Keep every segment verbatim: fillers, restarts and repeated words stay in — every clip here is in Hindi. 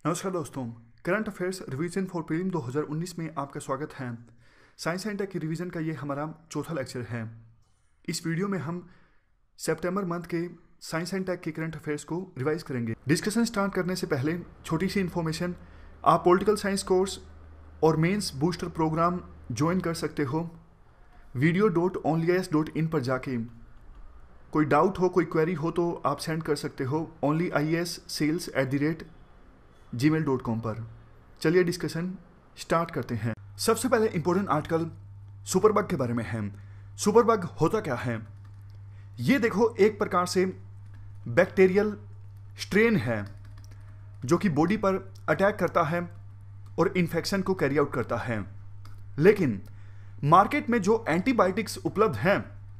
नमस्कार दोस्तों, current affairs revision for prelim दो हज़ार उन्नीस में आपका स्वागत है। साइंस एंड टेक की रिवीजन का ये हमारा चौथा लेक्चर है। इस वीडियो में हम सितंबर मंथ के साइंस एंड टेक के करंट अफेयर्स को रिवाइज करेंगे। डिस्कशन स्टार्ट करने से पहले छोटी सी इन्फॉर्मेशन, आप पॉलिटिकल साइंस कोर्स और मेंस बूस्टर प्रोग्राम ज्वाइन कर सकते हो video dot only I S dot in पर जाके। कोई डाउट हो, कोई क्वेरी हो तो आप सेंड कर सकते हो only I S sales at the rate Gmail dot com पर। चलिए डिस्कशन स्टार्ट करते हैं। सबसे पहले इंपॉर्टेंट आर्टिकल सुपरबग के बारे में है। सुपरबग होता क्या है? ये देखो, एक प्रकार से बैक्टीरियल स्ट्रेन है जो कि बॉडी पर अटैक करता है और इन्फेक्शन को कैरी आउट करता है। लेकिन मार्केट में जो एंटीबायोटिक्स उपलब्ध हैं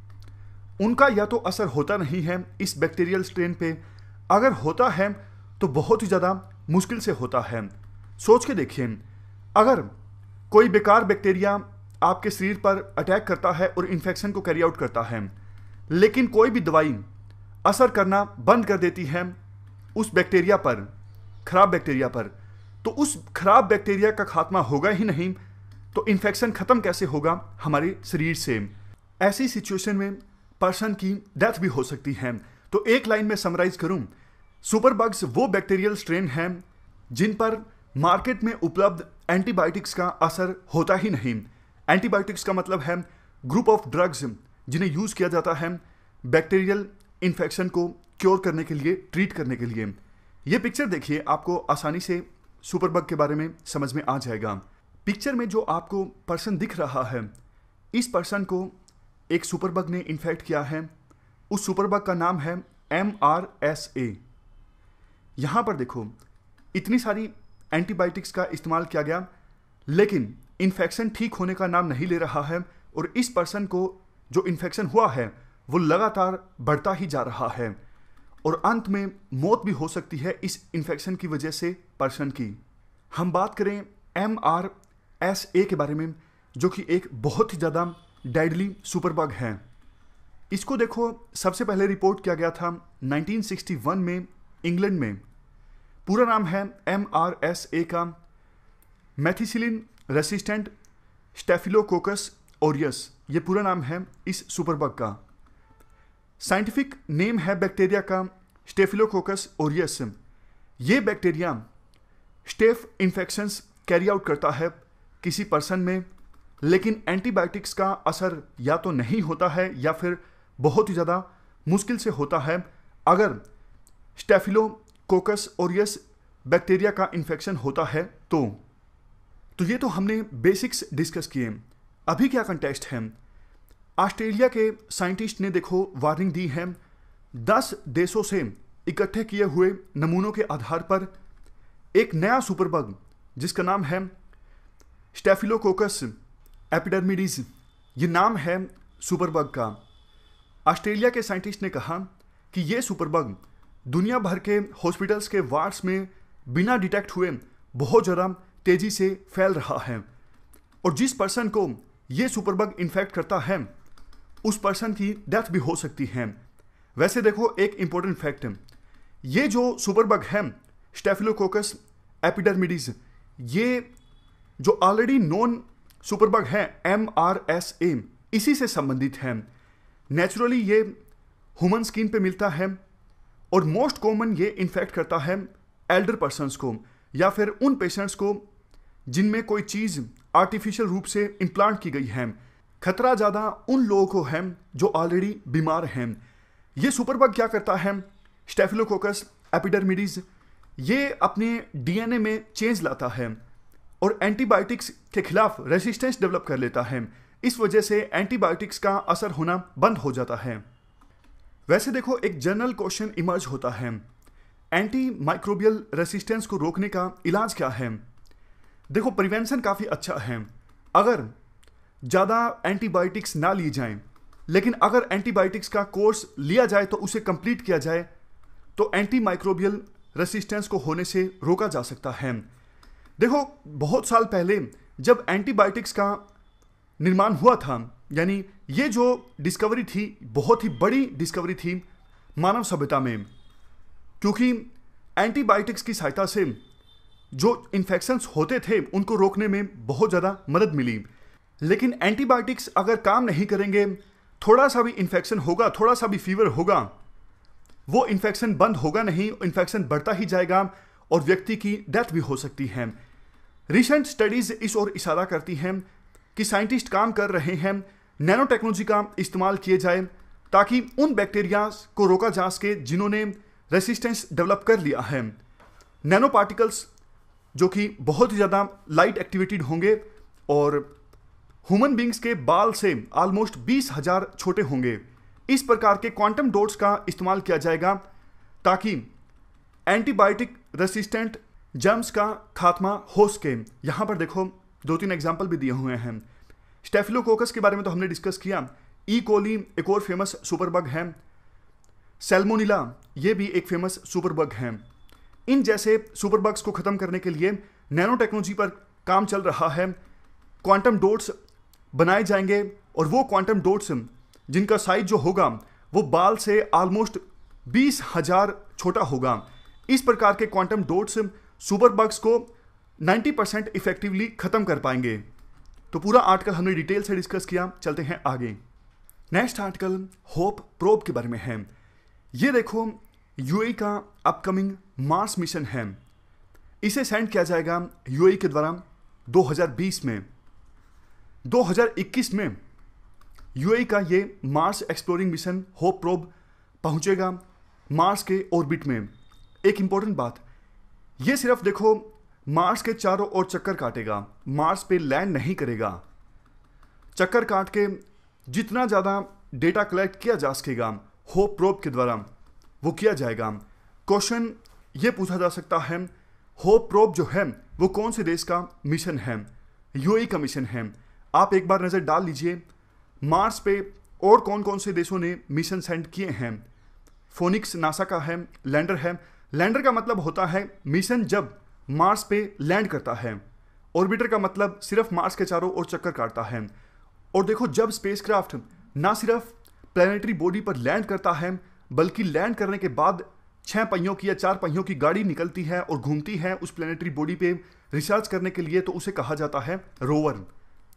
उनका या तो असर होता नहीं है इस बैक्टीरियल स्ट्रेन पे, अगर होता है तो बहुत ही ज़्यादा मुश्किल से होता है। सोच के देखिए, अगर कोई बेकार बैक्टीरिया आपके शरीर पर अटैक करता है और इन्फेक्शन को कैरी आउट करता है, लेकिन कोई भी दवाई असर करना बंद कर देती है उस बैक्टीरिया पर, खराब बैक्टीरिया पर, तो उस खराब बैक्टीरिया का खात्मा होगा ही नहीं, तो इन्फेक्शन खत्म कैसे होगा हमारे शरीर से? ऐसी सिचुएशन में पर्सन की डेथ भी हो सकती है। तो एक लाइन में समराइज करूं, सुपरबग्स वो बैक्टीरियल स्ट्रेन हैं जिन पर मार्केट में उपलब्ध एंटीबायोटिक्स का असर होता ही नहीं। एंटीबायोटिक्स का मतलब है ग्रुप ऑफ ड्रग्स जिन्हें यूज किया जाता है बैक्टीरियल इन्फेक्शन को क्योर करने के लिए, ट्रीट करने के लिए। ये पिक्चर देखिए, आपको आसानी से सुपरबग के बारे में समझ में आ जाएगा। पिक्चर में जो आपको पर्सन दिख रहा है, इस पर्सन को एक सुपरबग ने इन्फेक्ट किया है। उस सुपरबग का नाम है एम आर एस ए। यहां पर देखो, इतनी सारी एंटीबायोटिक्स का इस्तेमाल किया गया, लेकिन इन्फेक्शन ठीक होने का नाम नहीं ले रहा है और इस पर्सन को जो इन्फेक्शन हुआ है वो लगातार बढ़ता ही जा रहा है और अंत में मौत भी हो सकती है इस इन्फेक्शन की वजह से पर्सन की। हम बात करें एम आर एस ए के बारे में, जो कि एक बहुत ही ज़्यादा डेडली सुपरबग है। इसको देखो, सबसे पहले रिपोर्ट किया गया था नाइनटीन सिक्सटी वन में इंग्लैंड में। पूरा नाम है एम आर एस ए का मेथिसिलिन रेसिस्टेंट स्टेफिलोकोकस ऑरियस। ये पूरा नाम है इस सुपरबग का। साइंटिफिक नेम है बैक्टीरिया का स्टेफिलोकोकस ऑरियस। ये bacteria staph infections carry out करता है किसी पर्सन में, लेकिन एंटीबायोटिक्स का असर या तो नहीं होता है या फिर बहुत ही ज़्यादा मुश्किल से होता है अगर स्टेफिलोकोकस ऑरियस बैक्टीरिया का इन्फेक्शन होता है तो। तो ये तो हमने बेसिक्स डिस्कस किए। अभी क्या कंटेक्स्ट है? ऑस्ट्रेलिया के साइंटिस्ट ने देखो वार्निंग दी है, दस देशों से इकट्ठे किए हुए नमूनों के आधार पर एक नया सुपरबग जिसका नाम है स्टेफिलोकोकस एपिडर्मिडिस, ये नाम है सुपरबग का। ऑस्ट्रेलिया के साइंटिस्ट ने कहा कि ये सुपरबग दुनिया भर के हॉस्पिटल्स के वार्ड्स में बिना डिटेक्ट हुए बहुत ज़्यादा तेज़ी से फैल रहा है और जिस पर्सन को ये सुपरबग इन्फेक्ट करता है उस पर्सन की डेथ भी हो सकती है। वैसे देखो, एक इंपॉर्टेंट फैक्ट, ये जो सुपरबग है स्टेफिलोकोकस एपिडर्मिडिस, ये जो ऑलरेडी नॉन सुपरबग है एम आर एस ए, इसी से संबंधित है। नेचुरली ये ह्यूमन स्किन पे मिलता है और मोस्ट कॉमन ये इन्फेक्ट करता है एल्डर पर्सन्स को या फिर उन पेशेंट्स को जिनमें कोई चीज़ आर्टिफिशियल रूप से इम्प्लांट की गई है। खतरा ज़्यादा उन लोगों को है जो ऑलरेडी बीमार हैं। ये सुपरबग क्या करता है, स्टेफिलोकोकस एपिडर्मिडिस, ये अपने डीएनए में चेंज लाता है और एंटीबायोटिक्स के खिलाफ रेजिस्टेंस डेवलप कर लेता है। इस वजह से एंटीबायोटिक्स का असर होना बंद हो जाता है। वैसे देखो, एक जनरल क्वेश्चन इमर्ज होता है, एंटी माइक्रोबियल रेसिस्टेंस को रोकने का इलाज क्या है? देखो, प्रिवेंशन काफ़ी अच्छा है अगर ज़्यादा एंटीबायोटिक्स ना ली जाएं, लेकिन अगर एंटीबायोटिक्स का कोर्स लिया जाए तो उसे कंप्लीट किया जाए तो एंटी माइक्रोबियल रेसिस्टेंस को होने से रोका जा सकता है। देखो, बहुत साल पहले जब एंटीबायोटिक्स का निर्माण हुआ था, यानी ये जो डिस्कवरी थी बहुत ही बड़ी डिस्कवरी थी मानव सभ्यता में, क्योंकि एंटीबायोटिक्स की सहायता से जो इन्फेक्शंस होते थे उनको रोकने में बहुत ज़्यादा मदद मिली। लेकिन एंटीबायोटिक्स अगर काम नहीं करेंगे, थोड़ा सा भी इन्फेक्शन होगा, थोड़ा सा भी फीवर होगा, वो इन्फेक्शन बंद होगा नहीं, इन्फेक्शन बढ़ता ही जाएगा और व्यक्ति की डेथ भी हो सकती है। रिसेंट स्टडीज इस ओर इशारा करती हैं कि साइंटिस्ट काम कर रहे हैं नैनो टेक्नोलॉजी का इस्तेमाल किए जाए ताकि उन बैक्टीरिया को रोका जा सके जिन्होंने रेसिस्टेंस डेवलप कर लिया है। नैनो पार्टिकल्स जो कि बहुत ही ज़्यादा लाइट एक्टिवेटेड होंगे और ह्यूमन बींग्स के बाल से ऑलमोस्ट बीस हजार छोटे होंगे। इस प्रकार के क्वांटम डॉट्स का इस्तेमाल किया जाएगा ताकि एंटीबायोटिक रेसिस्टेंट जर्म्स का खात्मा हो सके। यहाँ पर देखो दो तीन एग्जाम्पल भी दिए हुए हैं। स्टेफिलोकोकस के बारे में तो हमने डिस्कस किया। ई कोली एक और फेमस सुपरबग है। सैल्मोनिला ये भी एक फेमस सुपरबग है। इन जैसे सुपरबग्स को ख़त्म करने के लिए नैनो टेक्नोलॉजी पर काम चल रहा है। क्वांटम डॉट्स बनाए जाएंगे और वो क्वांटम डॉट्स जिनका साइज जो होगा वो बाल से ऑलमोस्ट बीस हजार छोटा होगा। इस प्रकार के क्वांटम डॉट्स सुपरबग्स को नब्बे परसेंट इफेक्टिवली ख़त्म कर पाएंगे। तो पूरा आर्टिकल हमने डिटेल से डिस्कस किया। चलते हैं आगे। नेक्स्ट आर्टिकल होप प्रोब के बारे में है। ये देखो यूएई का अपकमिंग मार्स मिशन है। इसे सेंड किया जाएगा यूएई के द्वारा दो हज़ार बीस में। दो हज़ार इक्कीस में यूएई का ये Mars exploring mission Hope probe पहुंचेगा मार्स के ऑर्बिट में। एक इंपॉर्टेंट बात, ये सिर्फ देखो मार्स के चारों ओर चक्कर काटेगा, मार्स पे लैंड नहीं करेगा। चक्कर काट के जितना ज़्यादा डेटा कलेक्ट किया जा सकेगा होप प्रोब के द्वारा वो किया जाएगा। क्वेश्चन ये पूछा जा सकता है होप प्रोब जो है वो कौन से देश का मिशन है? यूएई का मिशन है। आप एक बार नज़र डाल लीजिए मार्स पे और कौन कौन से देशों ने मिशन सेंड किए हैं। फोनिक्स नासा का है, लैंडर है। लैंडर का मतलब होता है मिशन जब मार्स पे लैंड करता है। ऑर्बिटर का मतलब सिर्फ मार्स के चारों ओर चक्कर काटता है। और देखो जब स्पेसक्राफ्ट ना सिर्फ प्लैनेटरी बॉडी पर लैंड करता है बल्कि लैंड करने के बाद छह पहियों की या चार पहियों की गाड़ी निकलती है और घूमती है उस प्लैनेटरी बॉडी पे रिसर्च करने के लिए, तो उसे कहा जाता है रोवर।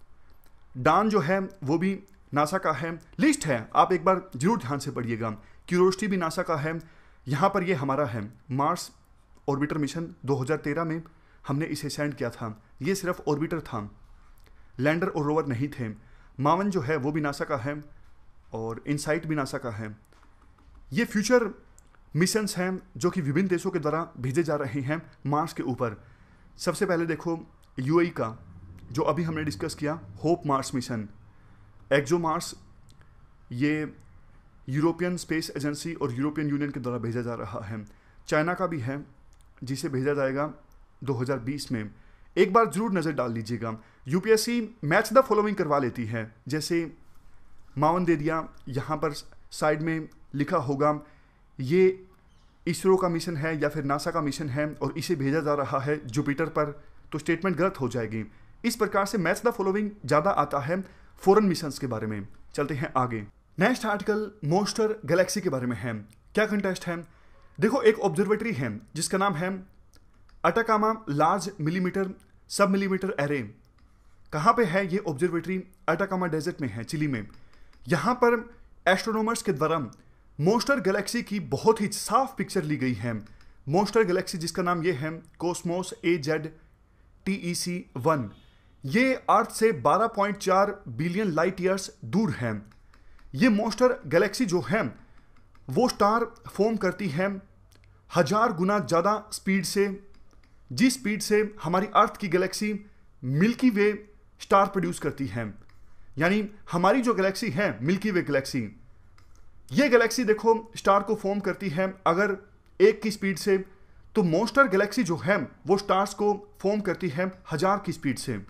डान जो है वो भी नासा का है। लिस्ट है, आप एक बार जरूर ध्यान से पढ़िएगा। क्यूरोसिटी भी नासा का है। यहाँ पर ये हमारा है मार्स ऑर्बिटर मिशन दो हज़ार तेरह में हमने इसे सेंड किया था। ये सिर्फ ऑर्बिटर था, लैंडर और रोवर नहीं थे। मावन जो है वो भी नासा का है और इनसाइट भी नासा का है। ये फ्यूचर मिशंस हैं जो कि विभिन्न देशों के द्वारा भेजे जा रहे हैं मार्स के ऊपर। सबसे पहले देखो यूएई का जो अभी हमने डिस्कस किया Hope Mars mission. ExoMars ये यूरोपियन स्पेस एजेंसी और यूरोपियन यूनियन के द्वारा भेजा जा रहा है। चाइना का भी है जिसे भेजा जाएगा दो हज़ार बीस में। एक बार जरूर नज़र डाल लीजिएगा। यूपीएससी मैच द फॉलोइंग करवा लेती है, जैसे मावन दे दिया, यहाँ पर साइड में लिखा होगा ये इसरो का मिशन है या फिर नासा का मिशन है और इसे भेजा जा रहा है जुपिटर पर, तो स्टेटमेंट गलत हो जाएगी। इस प्रकार से मैच द फॉलोइंग ज़्यादा आता है फॉरेन मिशंस के बारे में। चलते हैं आगे। नेक्स्ट आर्टिकल मोस्टर गैलेक्सी के बारे में है। क्या कंटेस्ट है? देखो एक ऑब्जर्वेटरी है जिसका नाम है Atacama Large Millimeter Submillimeter Array. कहाँ पे है ये ऑब्जर्वेटरी? अटाकामा डेजर्ट में है, चिली में। यहाँ पर एस्ट्रोनॉमर्स के द्वारा मोस्टर गैलेक्सी की बहुत ही साफ पिक्चर ली गई है। मोस्टर गैलेक्सी जिसका नाम ये है COSMOS A Z T E C one. ये अर्थ से बारह पॉइंट चार बिलियन लाइट ईयर्स दूर है। ये मोस्टर गैलेक्सी जो है वो स्टार फॉर्म करती है हजार गुना ज़्यादा स्पीड से, जिस स्पीड से हमारी अर्थ की galaxy Milky Way star produce करती है। यानी हमारी जो गैलेक्सी है मिल्की वे गैलेक्सी, ये गैलेक्सी देखो स्टार को फॉर्म करती है अगर एक की स्पीड से, तो मोस्टर गैलेक्सी जो है वो स्टार्स को फॉर्म करती है हजार की स्पीड से।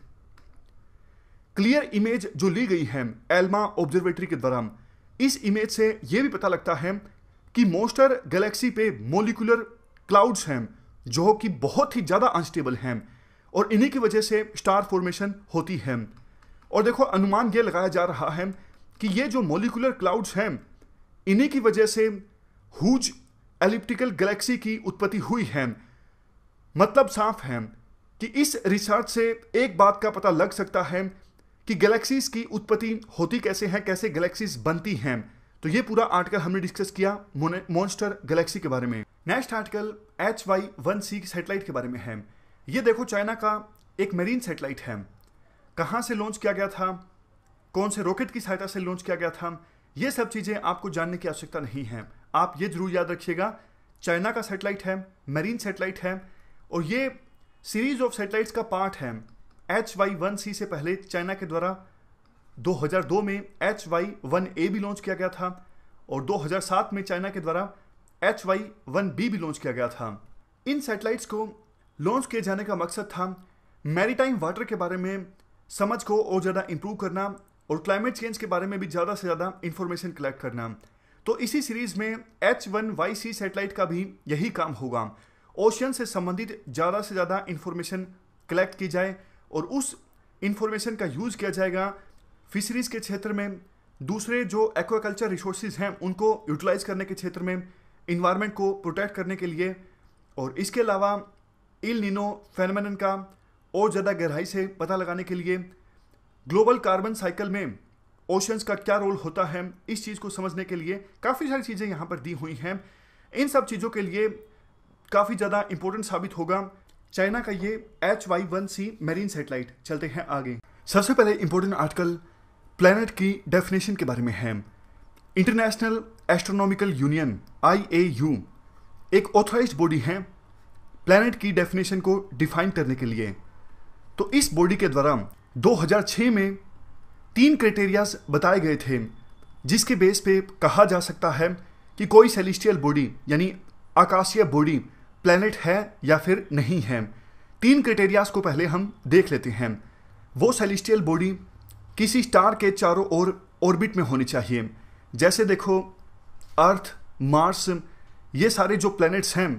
क्लियर इमेज जो ली गई है एल्मा ऑब्जर्वेटरी के द्वारा, इस इमेज से यह भी पता लगता है कि मोस्टर गैलेक्सी पे मोलिकुलर क्लाउड्स हैं जो कि बहुत ही ज़्यादा अनस्टेबल हैं और इन्हीं की वजह से स्टार फॉर्मेशन होती है। और देखो अनुमान ये लगाया जा रहा है कि ये जो मोलिकुलर क्लाउड्स हैं इन्हीं की वजह से ह्यूज एलिप्टिकल गैलेक्सी की उत्पत्ति हुई है। मतलब साफ है कि इस रिसर्च से एक बात का पता लग सकता है कि गैलेक्सीज की उत्पत्ति होती कैसे है, कैसे गैलेक्सीज बनती हैं। तो ये पूरा आर्टिकल हमने डिस्कस किया मॉन्स्टर गैलेक्सी के बारे में। Next article H Y one C satellite के बारे में है। ये देखो चाइना का एक मेरीन सैटेलाइट है। कहाँ से लॉन्च किया गया था, कौन से रॉकेट की सहायता से लॉन्च किया गया था, ये सब चीज़ें आपको जानने की आवश्यकता नहीं है। आप ये जरूर याद रखिएगा, चाइना का सैटेलाइट है, मेरीन सैटेलाइट है और ये सीरीज ऑफ सैटेलाइट्स का पार्ट है। एच वाई वन सी से पहले चाइना के द्वारा दो हज़ार दो में एच वाई वन ए भी लॉन्च किया गया था और दो हज़ार सात में चाइना के द्वारा एच वाई वन बी भी लॉन्च किया गया था। इन सैटेलाइट्स को लॉन्च किए जाने का मकसद था मैरीटाइम वाटर के बारे में समझ को और ज़्यादा इंप्रूव करना और क्लाइमेट चेंज के बारे में भी ज़्यादा से ज़्यादा इंफॉर्मेशन कलेक्ट करना। तो इसी सीरीज में H one Y C satellite का भी यही काम होगा। ओशियन से संबंधित ज़्यादा से ज़्यादा इंफॉर्मेशन कलेक्ट की जाए और उस इंफॉर्मेशन का यूज़ किया जाएगा फिशरीज़ के क्षेत्र में, दूसरे जो एक्वाकल्चर रिसोर्सेज हैं उनको यूटिलाइज करने के क्षेत्र में, इन्वायरमेंट को प्रोटेक्ट करने के लिए, और इसके अलावा इल नीनो फेनोमेनन का और ज़्यादा गहराई से पता लगाने के लिए, ग्लोबल कार्बन साइकिल में ओशंस का क्या रोल होता है, इस चीज़ को समझने के लिए काफ़ी सारी चीज़ें यहाँ पर दी हुई हैं। इन सब चीज़ों के लिए काफ़ी ज़्यादा इंपॉर्टेंट साबित होगा चाइना का ये H Y one C marine satellite. चलते हैं आगे। सबसे पहले इंपॉर्टेंट आर्टिकल प्लैनेट की डेफिनेशन के बारे में है। International Astronomical Union I A U एक ऑथराइज्ड बॉडी है प्लैनेट की डेफिनेशन को डिफाइन करने के लिए। तो इस बॉडी के द्वारा दो हज़ार छह में तीन क्राइटेरियाज बताए गए थे जिसके बेस पे कहा जा सकता है कि कोई सेलेस्टियल बॉडी यानी आकाशीय बॉडी प्लैनेट है या फिर नहीं है। तीन क्राइटेरियाज को पहले हम देख लेते हैं। वो सेलेस्टियल बॉडी किसी स्टार के चारों ओर ऑर्बिट में होनी चाहिए। जैसे देखो अर्थ, मार्स, ये सारे जो प्लैनेट्स हैं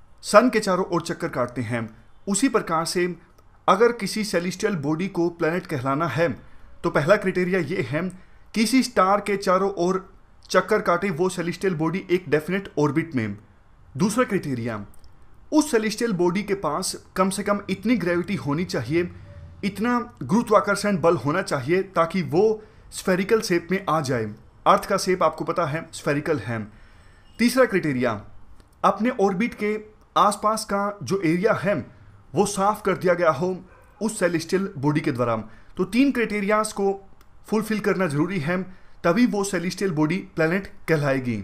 सन के चारों ओर चक्कर काटते हैं। उसी प्रकार से अगर किसी सेलेस्टियल बॉडी को प्लैनेट कहलाना है तो पहला क्राइटेरिया ये है किसी स्टार के चारों ओर चक्कर काटे वो सेलेस्टियल बॉडी एक डेफिनेट ऑर्बिट में। दूसरा क्राइटेरिया, उस सेलेस्टियल बॉडी के पास कम से कम इतनी ग्रेविटी होनी चाहिए, इतना गुरुत्वाकर्षण बल होना चाहिए ताकि वो स्फेरिकल शेप में आ जाए। अर्थ का शेप आपको पता है स्फेरिकल है। तीसरा क्राइटेरिया, अपने ऑर्बिट के आसपास का जो एरिया है वो साफ कर दिया गया हो उस सेलेस्टियल बॉडी के द्वारा। तो तीन क्राइटेरियाज को फुलफिल करना जरूरी है, तभी वो सेलेस्टियल बॉडी प्लैनेट कहलाएगी।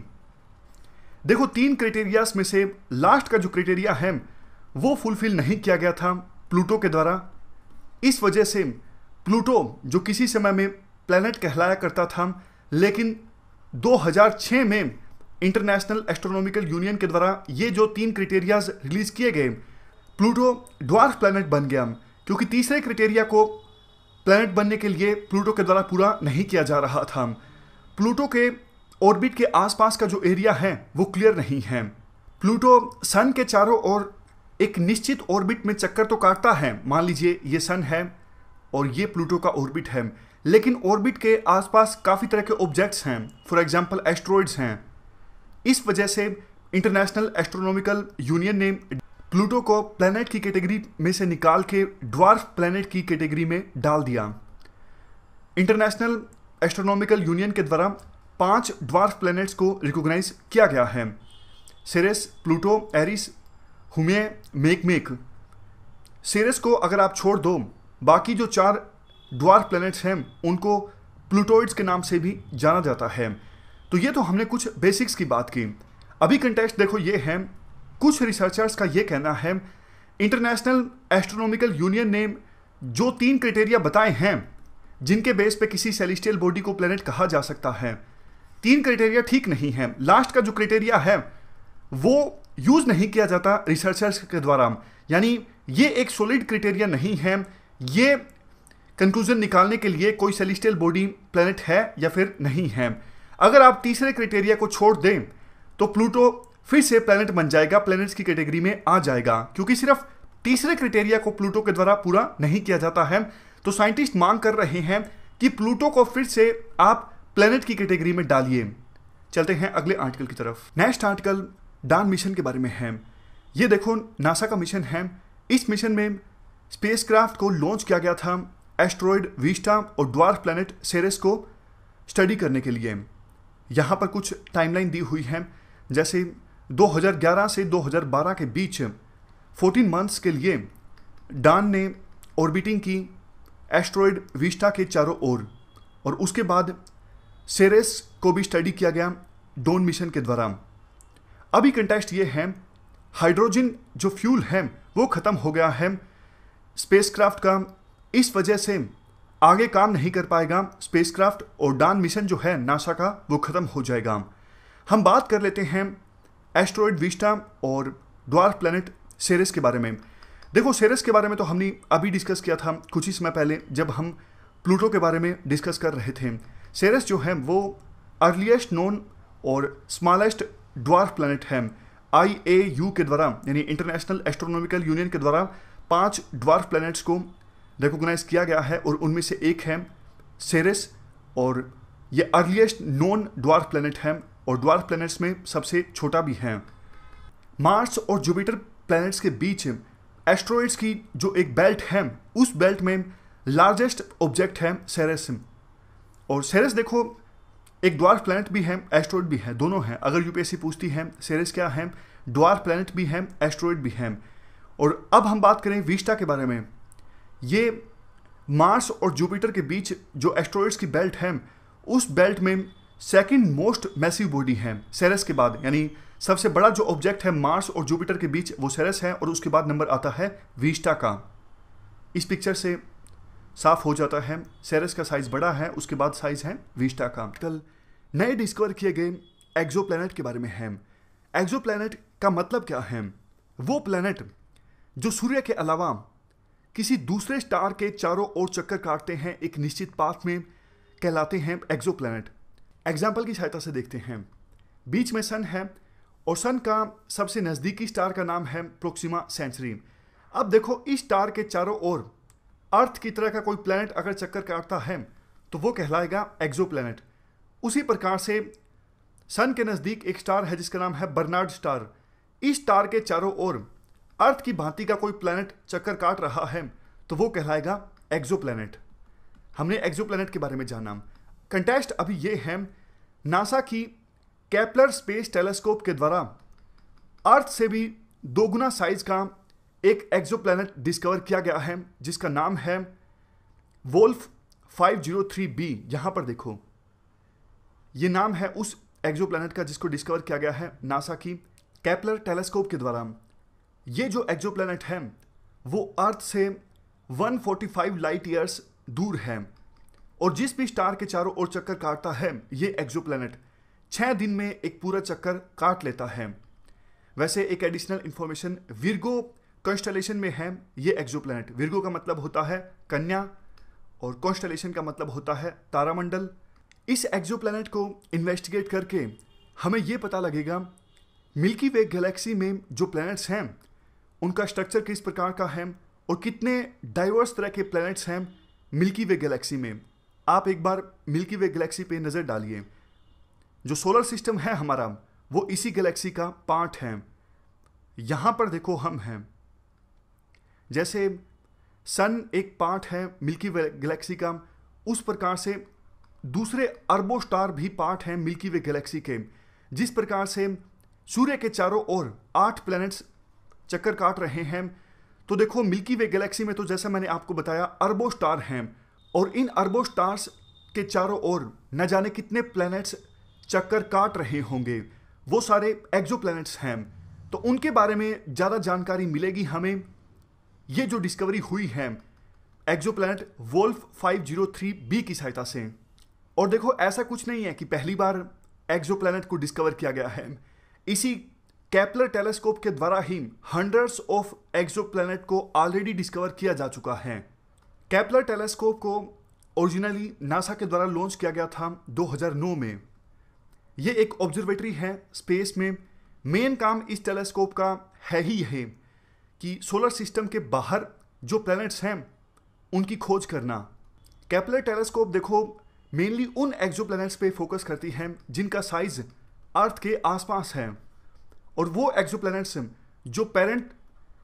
देखो तीन क्राइटेरियाज में से लास्ट का जो क्राइटेरिया है वो फुलफिल नहीं किया गया था प्लूटो के द्वारा। इस वजह से प्लूटो जो किसी समय में प्लैनेट कहलाया करता था, लेकिन दो हज़ार छह में इंटरनेशनल एस्ट्रोनॉमिकल यूनियन के द्वारा ये जो तीन क्राइटेरियाज रिलीज किए गए, प्लूटो ड्वार्फ प्लैनेट बन गया। क्योंकि तीसरे क्राइटेरिया को प्लैनेट बनने के लिए प्लूटो के द्वारा पूरा नहीं किया जा रहा था। प्लूटो के ऑर्बिट के आसपास का जो एरिया है वो क्लियर नहीं है। प्लूटो सन के चारों ओर एक निश्चित ऑर्बिट में चक्कर तो काटता है। मान लीजिए ये सन है और ये प्लूटो का ऑर्बिट है, लेकिन ऑर्बिट के आसपास काफ़ी तरह के ऑब्जेक्ट्स हैं, फॉर एग्जांपल एस्ट्रॉइड्स हैं। इस वजह से इंटरनेशनल एस्ट्रोनॉमिकल यूनियन ने प्लूटो को प्लैनेट की कैटेगरी में से निकाल के ड्वार्फ प्लैनेट की कैटेगरी में डाल दिया। इंटरनेशनल एस्ट्रोनॉमिकल यूनियन के द्वारा पांच ड्वार्फ प्लैनेट्स को रिकॉग्नाइज किया गया है: Ceres, Pluto, Eris, Haumea, Makemake. Ceres को अगर आप छोड़ दो, बाकी जो चार ड्वार्फ प्लैनेट्स हैं उनको प्लूटोइड्स के नाम से भी जाना जाता है। तो ये तो हमने कुछ बेसिक्स की बात की। अभी कंटेक्स्ट देखो ये है, कुछ रिसर्चर्स का ये कहना है इंटरनेशनल एस्ट्रोनॉमिकल यूनियन ने जो तीन क्राइटेरिया बताए हैं जिनके बेस पे किसी सेलेस्टियल बॉडी को प्लैनेट कहा जा सकता है, तीन क्राइटेरिया ठीक नहीं है। लास्ट का जो क्राइटेरिया है वो यूज नहीं किया जाता रिसर्चर्स के द्वारा, यानी ये एक सॉलिड क्राइटेरिया नहीं है। ये कंक्लूजन निकालने के लिए कोई सेलेस्टियल बॉडी प्लैनेट है या फिर नहीं है। अगर आप तीसरे क्राइटेरिया को छोड़ दें तो प्लूटो फिर से प्लैनेट बन जाएगा, प्लैनेट्स की कैटेगरी में आ जाएगा, क्योंकि सिर्फ तीसरे क्राइटेरिया को प्लूटो के द्वारा पूरा नहीं किया जाता है। तो साइंटिस्ट मांग कर रहे हैं कि प्लूटो को फिर से आप प्लैनेट की कैटेगरी में डालिए। चलते हैं अगले आर्टिकल की तरफ। नेक्स्ट आर्टिकल डान मिशन के बारे में है। ये देखो नासा का मिशन है इस मिशन में स्पेसक्राफ्ट को लॉन्च किया गया था एस्टेरॉयड विस्टा और ड्वार्फ प्लैनेट सेरेस को स्टडी करने के लिए। यहाँ पर कुछ टाइमलाइन दी हुई है, जैसे दो हज़ार ग्यारह से दो हज़ार बारह के बीच चौदह मंथ्स के लिए डान ने ऑर्बिटिंग की एस्टेरॉयड विस्टा के चारों ओर, और उसके बाद सेरेस को भी स्टडी किया गया डॉन मिशन के द्वारा। अभी कंटेक्स्ट ये है, हाइड्रोजन जो फ्यूल है वो ख़त्म हो गया है स्पेसक्राफ्ट का, इस वजह से आगे काम नहीं कर पाएगा स्पेसक्राफ्ट, और डान मिशन जो है नासा का वो ख़त्म हो जाएगा। हम बात कर लेते हैं एस्टेरॉयड विस्टा और ड्वार्फ प्लैनेट सेरेस के बारे में। देखो, सेरेस के बारे में तो हमने अभी डिस्कस किया था कुछ ही समय पहले जब हम प्लूटो के बारे में डिस्कस कर रहे थे। सेरेस जो है वो अर्लीस्ट नोन और स्मॉलेस्ट ड्वार्फ प्लैनेट है। आई ए यू के द्वारा, यानी इंटरनेशनल एस्ट्रोनॉमिकल यूनियन के द्वारा पांच ड्वार्फ प्लैनेट्स को रिकॉग्नाइज किया गया है, और उनमें से एक है सेरेस, और ये अर्लीस्ट नोन ड्वार्फ प्लैनेट है, और ड्वार्फ प्लैनेट्स में सबसे छोटा भी है। मार्स और जुपिटर प्लैनेट्स के बीच एस्ट्रॉइड्स की जो एक बेल्ट है, उस बेल्ट में लार्जेस्ट ऑब्जेक्ट है सेरेस। और सेरेस देखो एक ड्वार्फ प्लैनेट भी है, एस्ट्रॉइड भी है, दोनों हैं। अगर यूपीएससी पूछती है सेरेस क्या है, ड्वार्फ प्लैनेट भी है, एस्ट्रॉइड भी है। और अब हम बात करें विस्टा के बारे में। ये मार्स और जुपिटर के बीच जो एस्ट्रॉइड्स की बेल्ट है, उस बेल्ट में सेकंड मोस्ट मैसिव बॉडी है सेरेस के बाद, यानी सबसे बड़ा जो ऑब्जेक्ट है मार्स और जुपिटर के बीच वो सेरेस है, और उसके बाद नंबर आता है विस्टा का। इस पिक्चर से साफ हो जाता है सेरेस का साइज बड़ा है, उसके बाद साइज है विस्टा का। कल नए डिस्कवर किए गए एक्सोप्लैनेट के बारे में है। एक्सोप्लैनेट का मतलब क्या है? वो प्लैनेट जो सूर्य के अलावा किसी दूसरे स्टार के चारों ओर चक्कर काटते हैं एक निश्चित पाथ में, कहलाते हैं एक्सोप्लैनेट। एग्जाम्पल की सहायता से देखते हैं। बीच में सन है, और सन का सबसे नज़दीकी स्टार का नाम है प्रोक्सिमा सेंचुरी। अब देखो, इस स्टार के चारों ओर अर्थ की तरह का कोई प्लैनेट अगर चक्कर काटता है तो वो कहलाएगा एक्सोप्लैनेट। उसी प्रकार से सन के नज़दीक एक स्टार है जिसका नाम है बर्नार्ड स्टार। इस स्टार के चारों ओर अर्थ की भांति का कोई प्लैनेट चक्कर काट रहा है तो वो कहलाएगा एक्सोप्लैनेट। हमने एक्सोप्लैनेट के बारे में जाना। कंटेस्ट अभी ये है, नासा की केपलर स्पेस टेलीस्कोप के द्वारा अर्थ से भी दोगुना साइज का एक एक्सोप्लैनेट डिस्कवर किया गया है जिसका नाम है Wolf five zero three b. यहां पर देखो, ये नाम है उस एक्सोप्लैनेट का जिसको डिस्कवर किया गया है नासा की केपलर टेलीस्कोप के द्वारा। ये जो एक्सोप्लैनेट है वो अर्थ से एक सौ पैंतालीस लाइट ईयर्स दूर है, और जिस भी स्टार के चारों ओर चक्कर काटता है ये एक्सोप्लैनेट छः दिन में एक पूरा चक्कर काट लेता है। वैसे एक एडिशनल इंफॉर्मेशन, विर्गो कॉन्स्टेलेशन में है ये एक्सोप्लैनेट। विर्गो का मतलब होता है कन्या, और कॉन्स्टेलेशन का मतलब होता है तारामंडल। इस एक्सोप्लैनेट को इन्वेस्टिगेट करके हमें ये पता लगेगा मिल्की वे गैलेक्सी में जो प्लैनेट्स हैं उनका स्ट्रक्चर किस प्रकार का है, और कितने डाइवर्स तरह के प्लैनेट्स हैं मिल्की वे गैलेक्सी में। आप एक बार मिल्की वे गैलेक्सी पे नज़र डालिए। जो सोलर सिस्टम है हमारा वो इसी गैलेक्सी का पार्ट है। यहाँ पर देखो हम हैं, जैसे सन एक पार्ट है मिल्की वे गैलेक्सी का, उस प्रकार से दूसरे अरबों स्टार भी पार्ट हैं मिल्की वे गैलेक्सी के। जिस प्रकार से सूर्य के चारों ओर आठ प्लैनेट्स चक्कर काट रहे हैं, तो देखो मिल्की वे गैलेक्सी में तो जैसा मैंने आपको बताया अरबों स्टार हैं, और इन अरबों स्टार्स के चारों ओर न जाने कितने प्लैनेट्स चक्कर काट रहे होंगे, वो सारे एक्सोप्लैनेट्स हैं। तो उनके बारे में ज़्यादा जानकारी मिलेगी हमें ये जो डिस्कवरी हुई है exoplanet Wolf five zero three b की सहायता से। और देखो, ऐसा कुछ नहीं है कि पहली बार एक्सोप्लैनेट को डिस्कवर किया गया है। इसी केपलर टेलीस्कोप के द्वारा ही हंड्रेड्स ऑफ एक्सोप्लैनेट को ऑलरेडी डिस्कवर किया जा चुका है। केपलर टेलीस्कोप को ओरिजिनली नासा के द्वारा लॉन्च किया गया था दो हज़ार नौ में। ये एक ऑब्जर्वेटरी है स्पेस में। मेन काम इस टेलीस्कोप का है ही है कि सोलर सिस्टम के बाहर जो प्लैनेट्स हैं उनकी खोज करना। केपलर टेलीस्कोप देखो मेनली उन एक्सोप्लैनेट्स पे फोकस करती है जिनका साइज अर्थ के आसपास है, और वो एक्सोप्लैनेट्स जो पेरेंट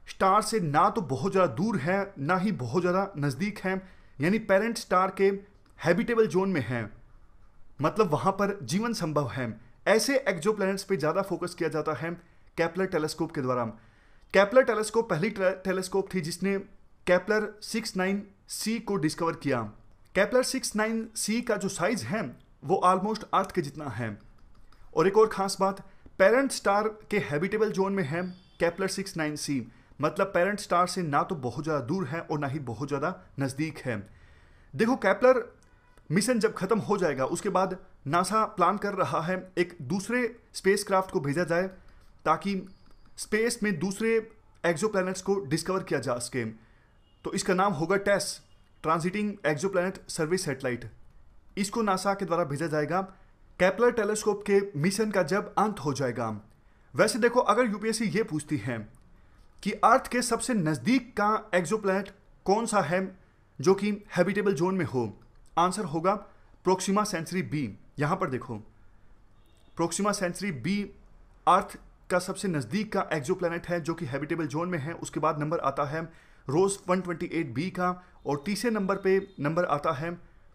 स्टार से ना तो बहुत ज़्यादा दूर है ना ही बहुत ज़्यादा नज़दीक है, यानी पेरेंट स्टार के हैबिटेबल जोन में है, मतलब वहाँ पर जीवन संभव है। ऐसे एक्सोप्लैनेट्स पे ज़्यादा फोकस किया जाता है केपलर टेलीस्कोप के द्वारा। केपलर टेलीस्कोप पहली टेलीस्कोप थी जिसने केपलर सिक्स नाइन सी को डिस्कवर किया। केपलर सिक्स नाइन सी का जो साइज है वो ऑलमोस्ट अर्थ के जितना है। और एक और खास बात, पेरेंट स्टार के हैबिटेबल जोन में है केपलर सिक्स नाइन सी, मतलब पेरेंट स्टार से ना तो बहुत ज़्यादा दूर है और ना ही बहुत ज़्यादा नज़दीक है। देखो, केपलर मिशन जब खत्म हो जाएगा उसके बाद नासा प्लान कर रहा है एक दूसरे स्पेसक्राफ्ट को भेजा जाए ताकि स्पेस में दूसरे एक्सोप्लैनेट्स को डिस्कवर किया जा सके। तो इसका नाम होगा TESS, transiting exoplanet service satellite. इसको नासा के द्वारा भेजा जाएगा केपलर टेलीस्कोप के मिशन का जब अंत हो जाएगा। वैसे देखो, अगर यूपीएससी ये पूछती है कि अर्थ के सबसे नज़दीक का एक्सोप्लैनेट कौन सा है जो कि हैबिटेबल जोन में हो, आंसर होगा प्रोक्सिमा सेंचुरी बी। यहाँ पर देखो, प्रोक्सिमा सेंचुरी बी अर्थ का सबसे नज़दीक का एक्सोप्लैनेट है जो कि हैबिटेबल जोन में है। उसके बाद नंबर आता है Ross one twenty eight b का, और तीसरे नंबर पे नंबर आता है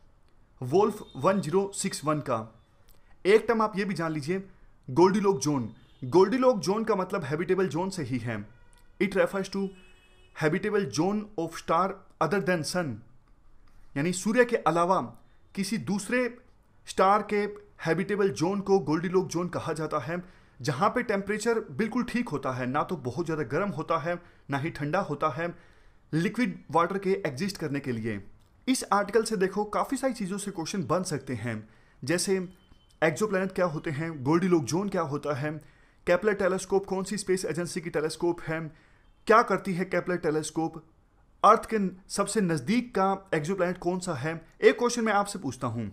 Wolf one zero six one का। एक टर्म आप ये भी जान लीजिए, गोल्डीलोक जोन। गोल्डीलोक जोन का मतलब हैबिटेबल जोन से ही है। It refers to habitable zone of star other than sun, यानी सूर्य के अलावा किसी दूसरे स्टार के हैबिटेबल जोन को गोल्डीलोक जोन कहा जाता है, जहाँ पे टेम्परेचर बिल्कुल ठीक होता है, ना तो बहुत ज़्यादा गर्म होता है ना ही ठंडा होता है, लिक्विड वाटर के एग्जिस्ट करने के लिए। इस आर्टिकल से देखो काफ़ी सारी चीज़ों से क्वेश्चन बन सकते हैं, जैसे एक्सोप्लैनेट क्या होते हैं, गोल्डीलोक जोन क्या होता है, केपलर टेलीस्कोप कौन सी स्पेस एजेंसी की टेलीस्कोप है, क्या करती है केपलर टेलीस्कोप, अर्थ के सबसे नज़दीक का एक्सोप्लैनेट कौन सा है। एक क्वेश्चन मैं आपसे पूछता हूँ,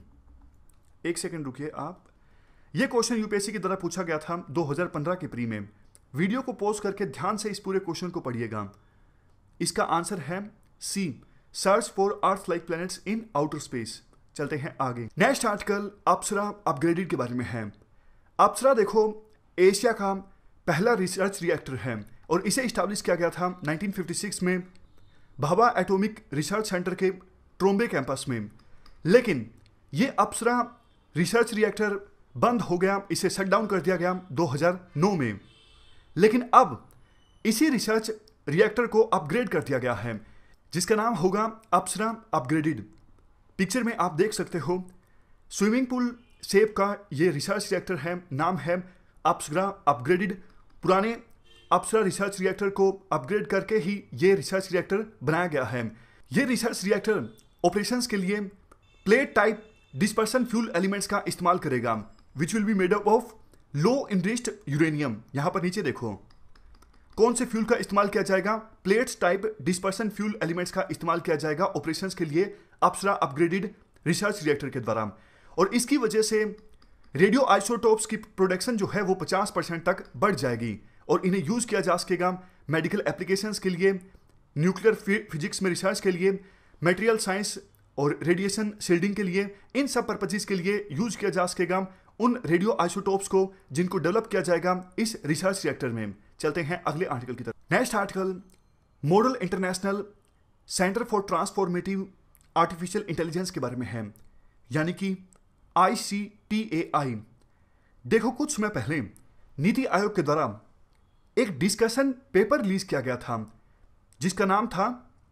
एक सेकंड रुकिए आप। ये क्वेश्चन यूपीएससी की द्वारा पूछा गया था दो हज़ार पंद्रह के प्री में। वीडियो को पॉज करके ध्यान से इस पूरे क्वेश्चन को पढ़िएगा। इसका आंसर है C, search for Earth like planets in outer space. चलते हैं आगे। नेक्स्ट आर्टिकल अप्सरा अपग्रेडेड के बारे में है। अप्सरा देखो एशिया का पहला रिसर्च रिएक्टर है और इसे इस्टेब्लिश किया गया था नाइनटीन फिफ्टी सिक्स में भाभा एटॉमिक रिसर्च सेंटर के ट्रोम्बे कैंपस में। लेकिन ये अप्सरा रिसर्च रिएक्टर बंद हो गया, इसे शट डाउन कर दिया गया दो हज़ार नौ में। लेकिन अब इसी रिसर्च रिएक्टर को अपग्रेड कर दिया गया है जिसका नाम होगा अप्सरा अपग्रेडेड। पिक्चर में आप देख सकते हो स्विमिंग पूल शेप का ये रिसर्च रिएक्टर है, नाम है अप्सरा अपग्रेडेड। पुराने अप्सरा रिसर्च रिएक्टर को अपग्रेड करके ही ये रिसर्च रिएक्टर बनाया गया है। ये रिसर्च रिएक्टर ऑपरेशंस के लिए plate type dispersion fuel elements का इस्तेमाल करेगा which will be made up of low enriched uranium. यहाँ पर नीचे देखो कौन से फ्यूल का इस्तेमाल किया जाएगा, plates type dispersion fuel elements का इस्तेमाल किया जाएगा ऑपरेशंस के लिए अप्सरा अपग्रेडेड रिसर्च रिएक्टर के द्वारा। और इसकी वजह से रेडियो आइसोटोप्स की प्रोडक्शन जो है वो पचास परसेंट तक बढ़ जाएगी और इन्हें यूज़ किया जा सकेगा मेडिकल एप्लीकेशंस के लिए, न्यूक्लियर फिजिक्स में रिसर्च के लिए, मटेरियल साइंस और रेडिएशन शील्डिंग के लिए। इन सब पर्पजेस के लिए यूज किया जा सकेगा उन रेडियो आइसोटोप्स को जिनको डेवलप किया जाएगा इस रिसर्च रिएक्टर में। चलते हैं अगले आर्टिकल की तरफ। Next article model international centre for transformative artificial intelligence के बारे में है, यानी कि आई सी टी ए आई। देखो कुछ समय पहले नीति आयोग के द्वारा एक डिस्कशन पेपर रिलीज किया गया था जिसका नाम था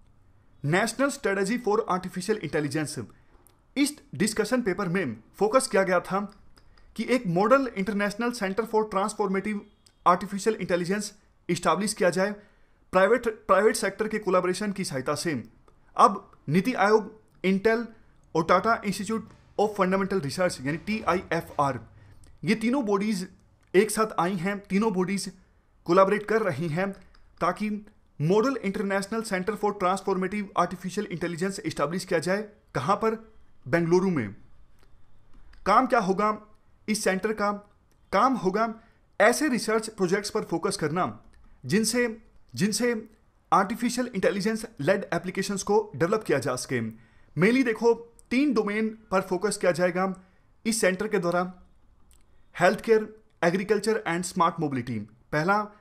national strategy for artificial intelligence. इस डिस्कशन पेपर में फोकस किया गया था कि एक model international centre for transformative artificial intelligence establish किया जाए प्राइवेट प्राइवेट सेक्टर के कोलैबोरेशन की सहायता से। अब नीति आयोग, इंटेल और Tata institute of fundamental research यानी टी आई एफ आर, ये तीनों बॉडीज एक साथ आई हैं। तीनों बॉडीज कोलैबोरेट कर रही हैं ताकि model international centre for transformative artificial intelligence establish किया जाए। कहाँ पर? बेंगलुरु में। काम क्या होगा इस सेंटर का? काम होगा ऐसे रिसर्च प्रोजेक्ट्स पर फोकस करना जिनसे जिनसे आर्टिफिशियल इंटेलिजेंस लेड एप्लीकेशंस को डेवलप किया जा सके। मेनली देखो तीन डोमेन पर फोकस किया जाएगा इस सेंटर के द्वारा, health care, agriculture and smart mobility. पहला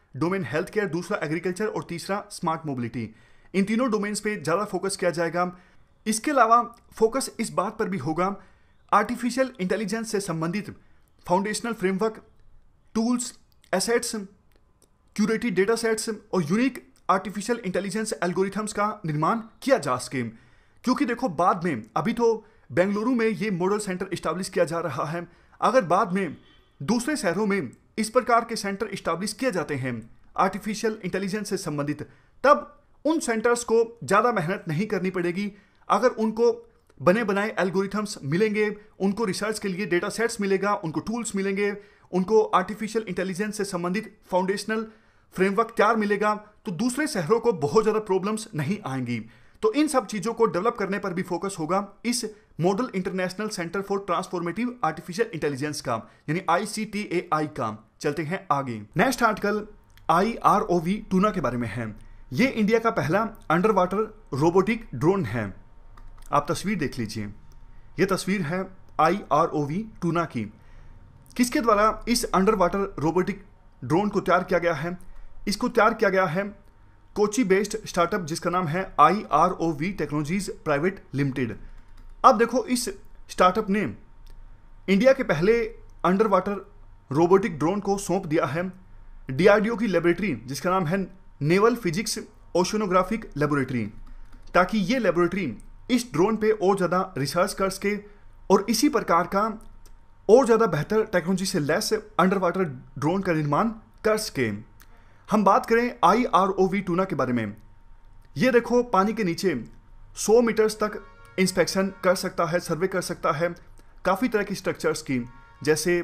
डोमेन हेल्थ केयर, दूसरा एग्रीकल्चर और तीसरा स्मार्ट मोबिलिटी। इन तीनों डोमेन्स पे ज़्यादा फोकस किया जाएगा। इसके अलावा फोकस इस बात पर भी होगा आर्टिफिशियल इंटेलिजेंस से संबंधित foundational framework, tools, assets, curated data sets और यूनिक आर्टिफिशियल इंटेलिजेंस एल्गोरिथम्स का निर्माण किया जा सके। क्योंकि देखो बाद में, अभी तो बेंगलुरु में ये मॉडल सेंटर इस्टेब्लिश किया जा रहा है, अगर बाद में दूसरे शहरों में इस प्रकार के सेंटर इस्टेब्लिश किए जाते हैं आर्टिफिशियल इंटेलिजेंस से संबंधित, तब उन सेंटर्स को ज़्यादा मेहनत नहीं करनी पड़ेगी। अगर उनको बने बनाए एल्गोरिथम्स मिलेंगे, उनको रिसर्च के लिए डेटा सेट्स मिलेगा, उनको टूल्स मिलेंगे, उनको आर्टिफिशियल इंटेलिजेंस से संबंधित फाउंडेशनल फ्रेमवर्क तैयार मिलेगा, तो दूसरे शहरों को बहुत ज़्यादा प्रॉब्लम्स नहीं आएंगी। तो इन सब चीज़ों को डेवलप करने पर भी फोकस होगा इस model international centre for transformative artificial intelligence का, यानी आई सी टी ए आई का। चलते हैं आगे। Next article I R O V Tuna के बारे में है। ये इंडिया का पहला अंडर वाटर रोबोटिक ड्रोन है। आप तस्वीर देख लीजिए, ये तस्वीर है I R O V Tuna की। किसके द्वारा इस अंडर वाटर रोबोटिक ड्रोन को तैयार किया गया है? इसको तैयार किया गया है कोची बेस्ड स्टार्टअप जिसका नाम है I R O V Technologies Private Limited. अब देखो, इस स्टार्टअप ने इंडिया के पहले अंडर वाटर रोबोटिक ड्रोन को सौंप दिया है डी आर डी ओ की लेबोरेटरी जिसका नाम है नेवल फिजिक्स ओशनोग्राफिक लेबोरेटरी, ताकि ये लेबोरेटरी इस ड्रोन पे और ज़्यादा रिसर्च कर सके और इसी प्रकार का और ज़्यादा बेहतर टेक्नोलॉजी से लैस अंडर वाटर ड्रोन का निर्माण कर सके। हम बात करें I R O V Tuna के बारे में। ये देखो, पानी के नीचे सौ मीटर्स तक इंस्पेक्शन कर सकता है, सर्वे कर सकता है काफ़ी तरह की स्ट्रक्चर्स की, जैसे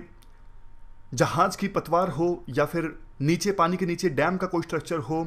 जहाज की पतवार हो या फिर नीचे पानी के नीचे डैम का कोई स्ट्रक्चर हो,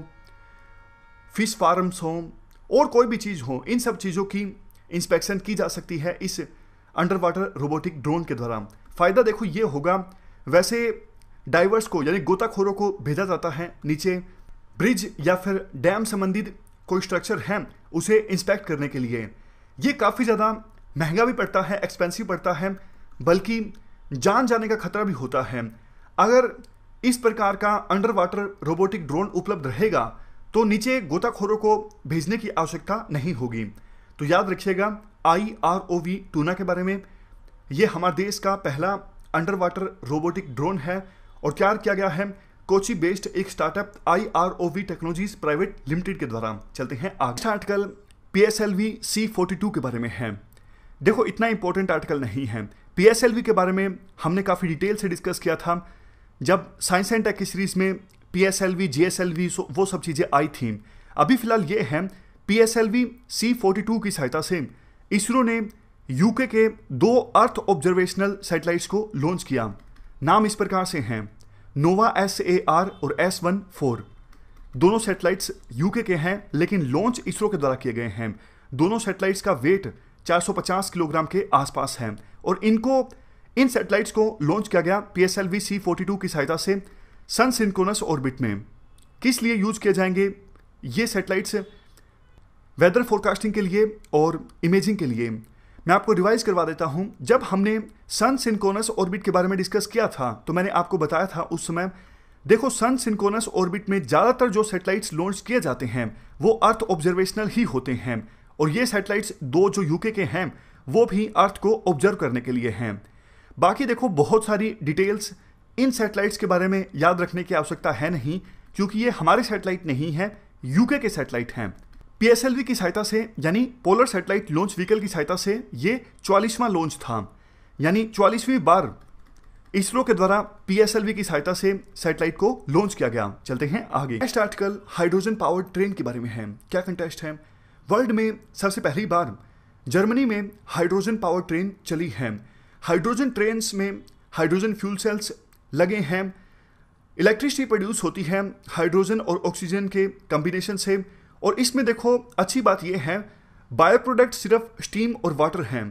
फिश फार्म्स हो और कोई भी चीज़ हो, इन सब चीज़ों की इंस्पेक्शन की जा सकती है इस अंडर वाटर रोबोटिक ड्रोन के द्वारा। फ़ायदा देखो ये होगा, वैसे डाइवर्स को यानी गोताखोरों को भेजा जाता है नीचे ब्रिज या फिर डैम संबंधित कोई स्ट्रक्चर है उसे इंस्पेक्ट करने के लिए। ये काफ़ी ज़्यादा महंगा भी पड़ता है, एक्सपेंसिव पड़ता है, बल्कि जान जाने का खतरा भी होता है। अगर इस प्रकार का अंडर वाटर रोबोटिक ड्रोन उपलब्ध रहेगा तो नीचे गोताखोरों को भेजने की आवश्यकता नहीं होगी। तो याद रखिएगा I R O V Tuna के बारे में। ये हमारे देश का पहला अंडर वाटर रोबोटिक ड्रोन है और तैयार किया गया है कोची बेस्ड एक startup I R O V Technologies Private Limited के द्वारा। चलते हैं आगे। Article P S L V C forty two के बारे में है। देखो, इतना इंपॉर्टेंट आर्टिकल नहीं है। पी एस एल वी के बारे में हमने काफ़ी डिटेल से डिस्कस किया था जब साइंस एंड टेक की सीरीज में P S L V, G S L V वो सब चीज़ें आई थी। अभी फिलहाल ये है P S L V C forty two की सहायता से इसरो ने यूके के दो अर्थ ऑब्जर्वेशनल सैटेलाइट्स को लॉन्च किया। नाम इस प्रकार से हैं नोवा एस ए आर और एस वन फोर। दोनों सैटेलाइट्स यूके के हैं लेकिन लॉन्च इसरो के द्वारा किए गए हैं। दोनों सैटेलाइट्स का वेट चार सौ पचास किलोग्राम के आसपास है और इनको इन सैटेलाइट्स को लॉन्च किया गया P S L V C forty two की सहायता से सन सिंक्रोनस ऑर्बिट में। किस लिए यूज किए जाएंगे ये सैटेलाइट्स? वेदर फोरकास्टिंग के लिए और इमेजिंग के लिए। मैं आपको रिवाइज करवा देता हूं। जब हमने सन सिंक्रोनस ऑर्बिट के बारे में डिस्कस किया था तो मैंने आपको बताया था उस समय, देखो सन सिंक्रोनस ऑर्बिट में ज़्यादातर जो सैटेलाइट्स लॉन्च किए जाते हैं वो अर्थ ऑब्जर्वेशनल ही होते हैं और ये सैटेलाइट्स दो जो यूके के हैं वो भी अर्थ को ऑब्जर्व करने के लिए हैं। बाकी देखो, बहुत सारी डिटेल्स इन सैटेलाइट्स के बारे में याद रखने की आवश्यकता है नहीं, क्योंकि ये हमारे सैटेलाइट नहीं है, यूके के सैटेलाइट हैं। पी एस एल वी की सहायता से यानी पोलर सैटेलाइट लॉन्च व्हीकल की सहायता से ये चौवालीसवां लॉन्च था, यानी चौवालीसवीं बार इसरो के द्वारा पी एस एल वी की सहायता से सैटेलाइट को लॉन्च किया गया। चलते हैं आगे। Next article hydrogen powered train के बारे में है। क्या कंटेस्ट है? वर्ल्ड में सबसे पहली बार जर्मनी में हाइड्रोजन पावर ट्रेन चली है। हाइड्रोजन ट्रेन्स में हाइड्रोजन फ्यूल सेल्स लगे हैं, इलेक्ट्रिसिटी प्रोड्यूस होती है हाइड्रोजन और ऑक्सीजन के कॉम्बिनेशन से। और इसमें देखो, अच्छी बात यह है बायो प्रोडक्ट सिर्फ स्टीम और वाटर हैं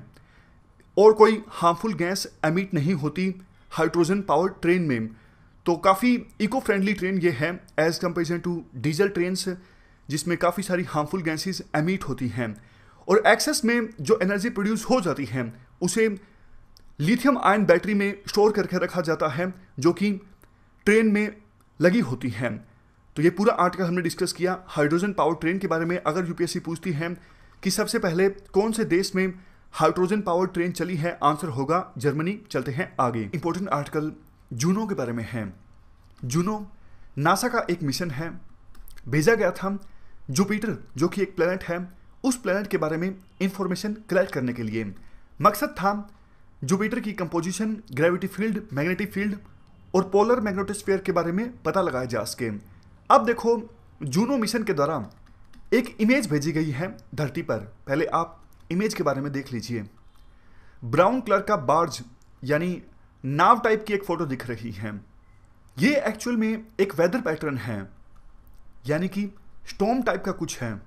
और कोई हार्मफुल गैस एमिट नहीं होती हाइड्रोजन पावर ट्रेन में। तो काफ़ी इको फ्रेंडली ट्रेन ये है as comparison to diesel trains जिसमें काफ़ी सारी हार्मफुल गैसेस एमिट होती हैं। और एक्सेस में जो एनर्जी प्रोड्यूस हो जाती है उसे लिथियम आयन बैटरी में स्टोर करके रखा जाता है जो कि ट्रेन में लगी होती है। तो ये पूरा आर्टिकल हमने डिस्कस किया हाइड्रोजन पावर ट्रेन के बारे में। अगर यूपीएससी पूछती है कि सबसे पहले कौन से देश में हाइड्रोजन पावर ट्रेन चली है, आंसर होगा जर्मनी। चलते हैं आगे। इंपॉर्टेंट आर्टिकल जूनो के बारे में है। जूनो नासा का एक मिशन है, भेजा गया था जुपिटर जो कि एक प्लेनेट है, उस प्लेनेट के बारे में इंफॉर्मेशन कलेक्ट करने के लिए। मकसद था जुपिटर की composition, gravity field, magnetic field और पोलर मैग्नेटोस्फीयर के बारे में पता लगाया जा सके। अब देखो जूनो मिशन के द्वारा एक इमेज भेजी गई है धरती पर। पहले आप इमेज के बारे में देख लीजिए। ब्राउन कलर का बार्ज यानी नाव टाइप की एक फोटो दिख रही है। ये एक्चुअल में एक वेदर पैटर्न है, यानी कि स्टॉर्म टाइप का कुछ है।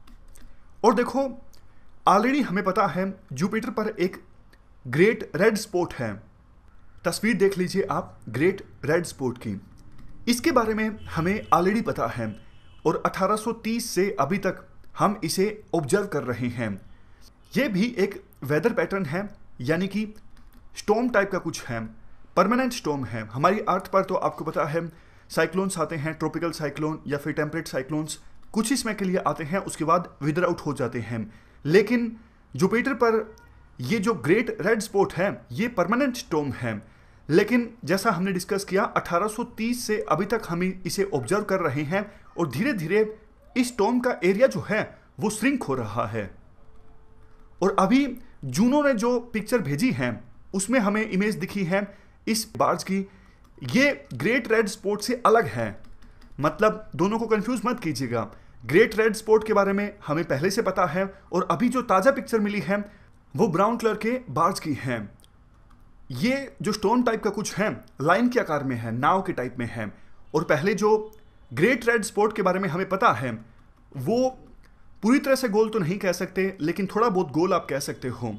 और देखो ऑलरेडी हमें पता है जुपिटर पर एक ग्रेट रेड स्पॉट है। तस्वीर देख लीजिए आप ग्रेट रेड स्पॉट की। इसके बारे में हमें ऑलरेडी पता है और अठारह सौ तीस से अभी तक हम इसे ऑब्जर्व कर रहे हैं। यह भी एक वेदर पैटर्न है, यानी कि स्टॉर्म टाइप का कुछ है, परमानेंट स्टॉर्म है। हमारी अर्थ पर तो आपको पता है साइक्लोन्स आते हैं, ट्रॉपिकल साइक्लोन या फिर टेम्परेट साइक्लोन्स कुछ ही समय के लिए आते हैं, उसके बाद विदर आउट हो जाते हैं। लेकिन जुपिटर पर ये जो ग्रेट रेड स्पॉट है ये परमानेंट स्टॉर्म है। लेकिन जैसा हमने डिस्कस किया अठारह सौ तीस से अभी तक हम इसे ऑब्जर्व कर रहे हैं और धीरे धीरे इस स्टॉर्म का एरिया जो है वो श्रिंक हो रहा है। और अभी जूनो ने जो पिक्चर भेजी है उसमें हमें इमेज दिखी है इस बार्ज की, ये ग्रेट रेड स्पॉट से अलग है। मतलब दोनों को कंफ्यूज मत कीजिएगा। ग्रेट रेड स्पॉट के बारे में हमें पहले से पता है और अभी जो ताज़ा पिक्चर मिली है वो ब्राउन कलर के बार्ज की है। ये जो स्टोन टाइप का कुछ है लाइन के आकार में है, नाव के टाइप में है। और पहले जो ग्रेट रेड स्पॉट के बारे में हमें पता है वो पूरी तरह से गोल तो नहीं कह सकते, लेकिन थोड़ा बहुत गोल आप कह सकते हो।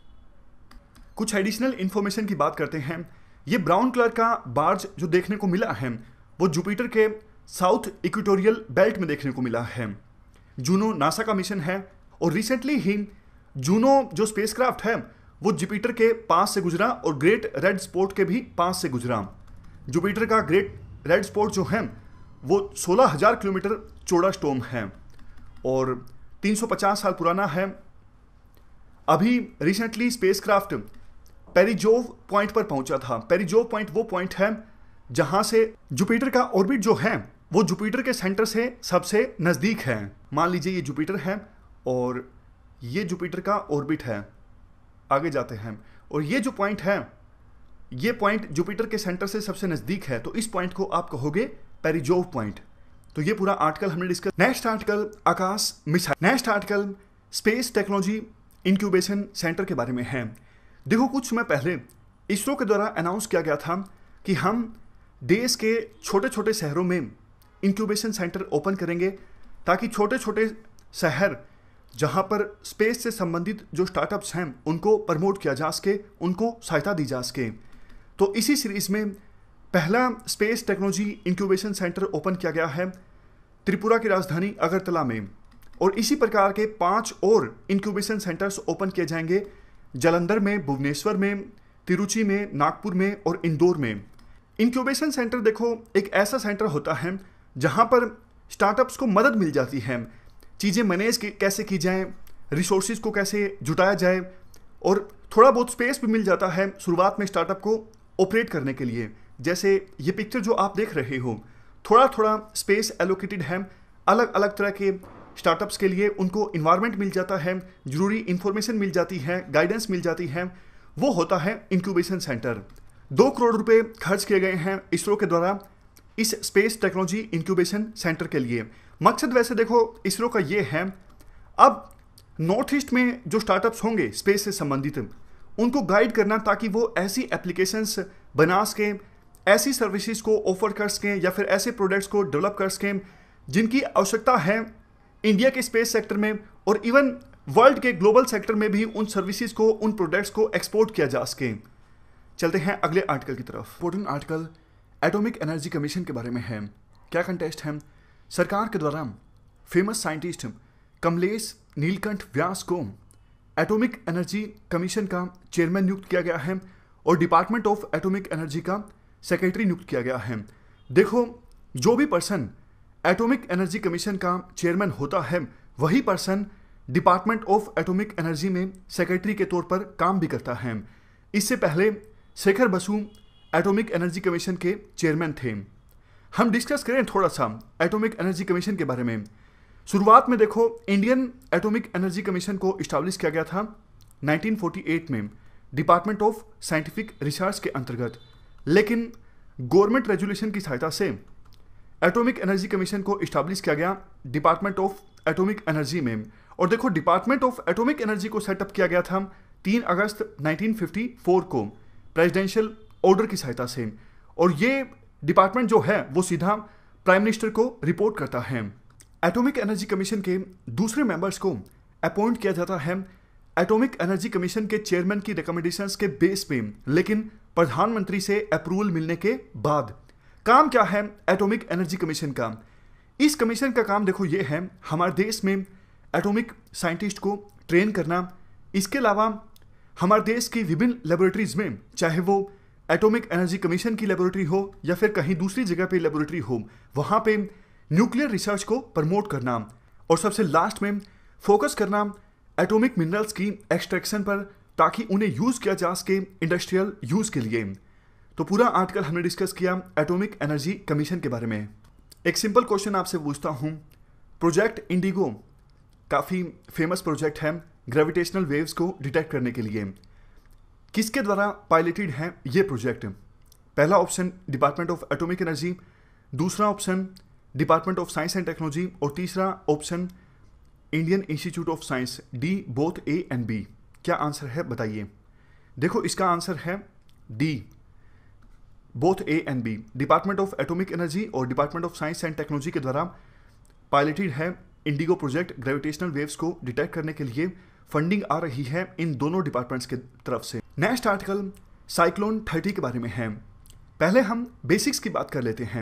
कुछ एडिशनल इंफॉर्मेशन की बात करते हैं। ये ब्राउन कलर का बार्ज जो देखने को मिला है वो जुपिटर के साउथ इक्वेटोरियल बेल्ट में देखने को मिला है। जूनो नासा का मिशन है और रिसेंटली ही जूनो जो स्पेसक्राफ्ट है वो जुपिटर के पास से गुजरा और ग्रेट रेड स्पॉट के भी पास से गुजरा। जुपिटर का ग्रेट रेड स्पॉट जो है वो सोलह हज़ार किलोमीटर चौड़ा स्टॉर्म है और तीन सौ पचास साल पुराना है। अभी रिसेंटली स्पेसक्राफ्ट पेरिजोव पॉइंट पर पहुंचा था। पेरिजोव पॉइंट वो पॉइंट है जहां से जुपिटर का ऑर्बिट जो है वो जुपिटर के सेंटर से सबसे नज़दीक है। मान लीजिए ये जुपिटर है और ये जुपिटर का ऑर्बिट है। आगे जाते हैं और ये जो पॉइंट है ये पॉइंट जुपिटर के सेंटर से सबसे नज़दीक है, तो इस पॉइंट को आप कहोगे पेरिजोव पॉइंट। तो ये पूरा आर्टिकल हमने discuss. Next article Akash missile. Next article space technology incubation centre के बारे में है। देखो कुछ समय पहले इसरो के द्वारा अनाउंस किया गया था कि हम देश के छोटे छोटे शहरों में इंक्यूबेशन सेंटर ओपन करेंगे ताकि छोटे छोटे शहर जहां पर स्पेस से संबंधित जो स्टार्टअप्स हैं उनको प्रमोट किया जा सके, उनको सहायता दी जा सके। तो इसी सीरीज में पहला space technology incubation centre open किया गया है त्रिपुरा की राजधानी अगरतला में और इसी प्रकार के पांच और इंक्यूबेशन सेंटर्स ओपन किए जाएंगे जालंधर में, भुवनेश्वर में, तिरुचि में, नागपुर में और इंदौर में। इंक्यूबेशन सेंटर देखो एक ऐसा सेंटर होता है जहां पर स्टार्टअप्स को मदद मिल जाती है, चीज़ें मैनेज कैसे की जाएं, रिसोर्सेज को कैसे जुटाया जाए और थोड़ा बहुत स्पेस भी मिल जाता है शुरुआत में स्टार्टअप को ऑपरेट करने के लिए। जैसे ये पिक्चर जो आप देख रहे हो थोड़ा थोड़ा स्पेस एलोकेटेड है अलग अलग तरह के स्टार्टअप्स के लिए। उनको इन्वायरमेंट मिल जाता है, जरूरी इंफॉर्मेशन मिल जाती है, गाइडेंस मिल जाती है, वो होता है इंक्यूबेशन सेंटर। दो करोड़ रुपए खर्च किए गए हैं इसरो के द्वारा इस स्पेस टेक्नोलॉजी इंक्यूबेशन सेंटर के लिए। मकसद वैसे देखो इसरो का ये है, अब नॉर्थ ईस्ट में जो स्टार्टअप्स होंगे स्पेस से संबंधित उनको गाइड करना ताकि वो ऐसी एप्लीकेशंस बना सकें, ऐसी सर्विसेज को ऑफर कर सकें या फिर ऐसे प्रोडक्ट्स को डेवलप कर सकें जिनकी आवश्यकता है इंडिया के स्पेस सेक्टर में और इवन वर्ल्ड के ग्लोबल सेक्टर में भी उन सर्विसेज को, उन प्रोडक्ट्स को एक्सपोर्ट किया जा सके। चलते हैं अगले आर्टिकल की तरफ। Important article atomic energy commission के बारे में है। क्या कंटेस्ट है? सरकार के द्वारा फेमस साइंटिस्ट कमलेश नीलकंठ व्यास को एटॉमिक एनर्जी कमीशन का चेयरमैन नियुक्त किया गया है और डिपार्टमेंट ऑफ एटॉमिक एनर्जी का सेक्रेटरी नियुक्त किया गया है। देखो जो भी पर्सन एटॉमिक एनर्जी कमीशन का चेयरमैन होता है वही person department of atomic energy में सेक्रेटरी के तौर पर काम भी करता है। इससे पहले Shekhar Basu atomic energy commission के चेयरमैन थे। हम डिस्कस करें थोड़ा सा एटॉमिक एनर्जी कमीशन के बारे में। शुरुआत में देखो, इंडियन एटॉमिक एनर्जी कमीशन को इस्टेब्लिश किया गया था नाइनटीन फोर्टी एट में डिपार्टमेंट ऑफ साइंटिफिक रिसर्च के अंतर्गत, लेकिन गवर्नमेंट रेजुलेशन की सहायता से एटॉमिक एनर्जी कमीशन को इस्टेब्लिश किया गया डिपार्टमेंट ऑफ एटॉमिक एनर्जी में। और देखो, डिपार्टमेंट ऑफ एटॉमिक एनर्जी को सेटअप किया गया था तीन अगस्त नाइनटीन फिफ्टी फोर को प्रेसिडेंशियल ऑर्डर की सहायता से, और ये डिपार्टमेंट जो है वो सीधा प्राइम मिनिस्टर को रिपोर्ट करता है। एटॉमिक एनर्जी कमीशन के दूसरे मेंबर्स को अपॉइंट किया जाता है एटॉमिक एनर्जी कमीशन के चेयरमैन की रिकमेंडेशंस के बेस पे, लेकिन प्रधानमंत्री से अप्रूवल मिलने के बाद। काम क्या है एटॉमिक एनर्जी कमीशन का? इस कमीशन का काम देखो ये है हमारे देश में एटॉमिक साइंटिस्ट को ट्रेन करना। इसके अलावा हमारे देश की विभिन्न लेबोरेटरीज में, चाहे वो एटॉमिक एनर्जी कमीशन की लेबोरेटरी हो या फिर कहीं दूसरी जगह पे लेबोरेटरी हो, वहाँ पे न्यूक्लियर रिसर्च को प्रमोट करना। और सबसे लास्ट में फोकस करना एटॉमिक मिनरल्स की एक्सट्रैक्शन पर, ताकि उन्हें यूज़ किया जा सके इंडस्ट्रियल यूज़ के लिए। तो पूरा आर्टिकल हमने डिस्कस किया एटॉमिक एनर्जी कमीशन के बारे में। एक सिंपल क्वेश्चन आपसे पूछता हूँ, प्रोजेक्ट इंडिगो काफ़ी फेमस प्रोजेक्ट है ग्रेविटेशनल वेव्स को डिटेक्ट करने के लिए। किसके द्वारा पायलटेड है ये प्रोजेक्ट? पहला option department of atomic energy, दूसरा option department of science and technology, और तीसरा option Indian institute of science. D both A and B. क्या आंसर है बताइए? देखो, इसका आंसर है D both A and B. Department of atomic energy और department of science and technology के द्वारा पायलटेड है इंडिगो प्रोजेक्ट। ग्रेविटेशनल वेव्स को डिटेक्ट करने के लिए फंडिंग आ रही है इन दोनों डिपार्टमेंट्स के तरफ से। नेक्स्ट आर्टिकल साइक्लोन थर्टी के बारे में है। पहले हम बेसिक्स की बात कर लेते हैं।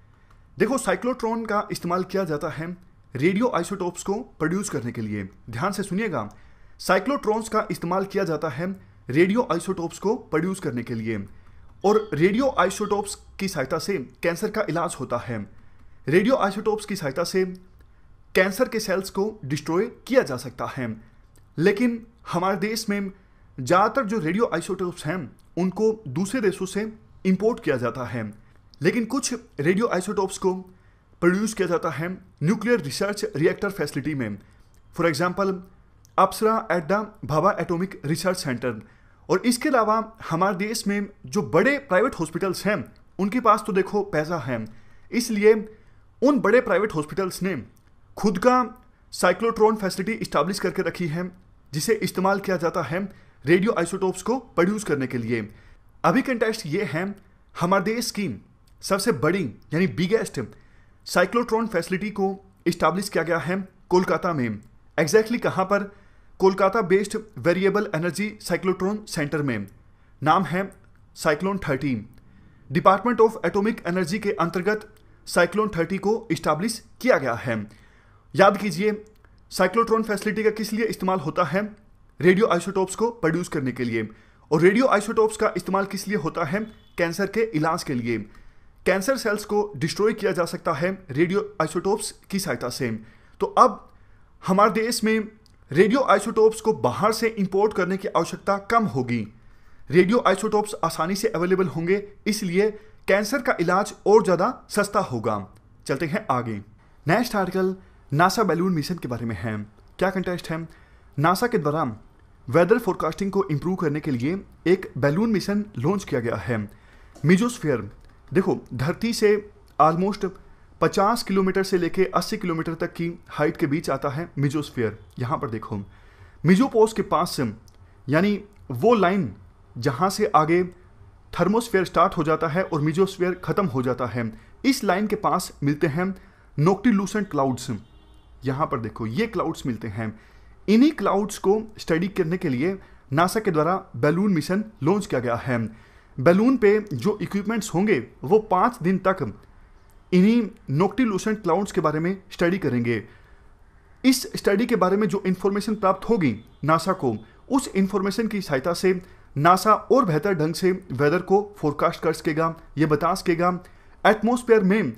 देखो, साइक्लोट्रॉन का इस्तेमाल किया जाता है रेडियो आइसोटोप्स को प्रोड्यूस करने के लिए। ध्यान से सुनिएगा, साइक्लोट्रॉन्स का इस्तेमाल किया जाता है रेडियो आइसोटोप्स को प्रोड्यूस करने के लिए, और रेडियो आइसोटोप्स की सहायता से कैंसर का इलाज होता है। रेडियो आइसोटोप्स की सहायता से कैंसर के सेल्स को डिस्ट्रॉय किया जा सकता है। लेकिन हमारे देश में ज़्यादातर जो रेडियो आइसोटोप्स हैं उनको दूसरे देशों से इंपोर्ट किया जाता है, लेकिन कुछ रेडियो आइसोटोप्स को प्रोड्यूस किया जाता है न्यूक्लियर रिसर्च रिएक्टर फैसिलिटी में। For example Apsara at the Bhabha atomic research centre. और इसके अलावा हमारे देश में जो बड़े प्राइवेट हॉस्पिटल्स हैं उनके पास तो देखो पैसा है, इसलिए उन बड़े प्राइवेट हॉस्पिटल्स ने खुद का साइक्लोट्रॉन फैसिलिटी इस्टेब्लिश करके रखी है, जिसे इस्तेमाल किया जाता है रेडियो आइसोटोप्स को प्रोड्यूस करने के लिए। अभी कंटेक्स्ट ये है, हमारे देश की सबसे बड़ी यानी बिगेस्ट साइक्लोट्रॉन फैसिलिटी को इस्टेब्लिश किया गया है कोलकाता में। एग्जैक्टली कहाँ पर? Kolkata based variable energy cyclotron centre में। नाम है cyclone thirty. Department of atomic energy के अंतर्गत साइक्लोन थर्टी को इस्टेब्लिश किया गया है। याद कीजिए, साइक्लोट्रॉन फैसिलिटी का किस लिए इस्तेमाल होता है? रेडियो आइसोटोप्स को प्रोड्यूस करने के लिए। और रेडियो आइसोटोप्स का इस्तेमाल किस लिए होता है? कैंसर के इलाज के लिए। कैंसर सेल्स को डिस्ट्रॉय किया जा सकता है रेडियो आइसोटोप्स की सहायता से। तो अब हमारे देश में रेडियो आइसोटोप्स को बाहर से इंपोर्ट करने की आवश्यकता कम होगी। रेडियो आइसोटोप्स आसानी से अवेलेबल होंगे, इसलिए कैंसर का इलाज और ज़्यादा सस्ता होगा। चलते हैं आगे। Next article NASA balloon mission के बारे में है। क्या कंटेस्ट है? नासा के द्वारा वेदर फोरकास्टिंग को इम्प्रूव करने के लिए एक बैलून मिशन लॉन्च किया गया है मीजोस्फीयर। देखो, धरती से ऑलमोस्ट पचास किलोमीटर से लेके अस्सी किलोमीटर तक की हाइट के बीच आता है मीजोस्फीयर। यहाँ पर देखो, मीजोपोज के पास से, यानी वो लाइन जहाँ से आगे थर्मोस्फीयर स्टार्ट हो जाता है और मीजोस्फीयर खत्म हो जाता है, इस लाइन के पास मिलते हैं नोक्टिलूसेंट क्लाउड्स। यहाँ पर देखो, ये क्लाउड्स मिलते हैं। इन्हीं क्लाउड्स को स्टडी करने के लिए नासा के द्वारा बैलून मिशन लॉन्च किया गया है। बैलून पे जो इक्विपमेंट्स होंगे वो पाँच दिन तक इन्हीं नोक्टिलूसेंट क्लाउड्स के बारे में स्टडी करेंगे। इस स्टडी के बारे में जो इन्फॉर्मेशन प्राप्त होगी नासा को, उस इन्फॉर्मेशन की सहायता से नासा और बेहतर ढंग से वेदर को फोरकास्ट कर सकेगा। ये बता सकेगा एटमॉस्फेयर में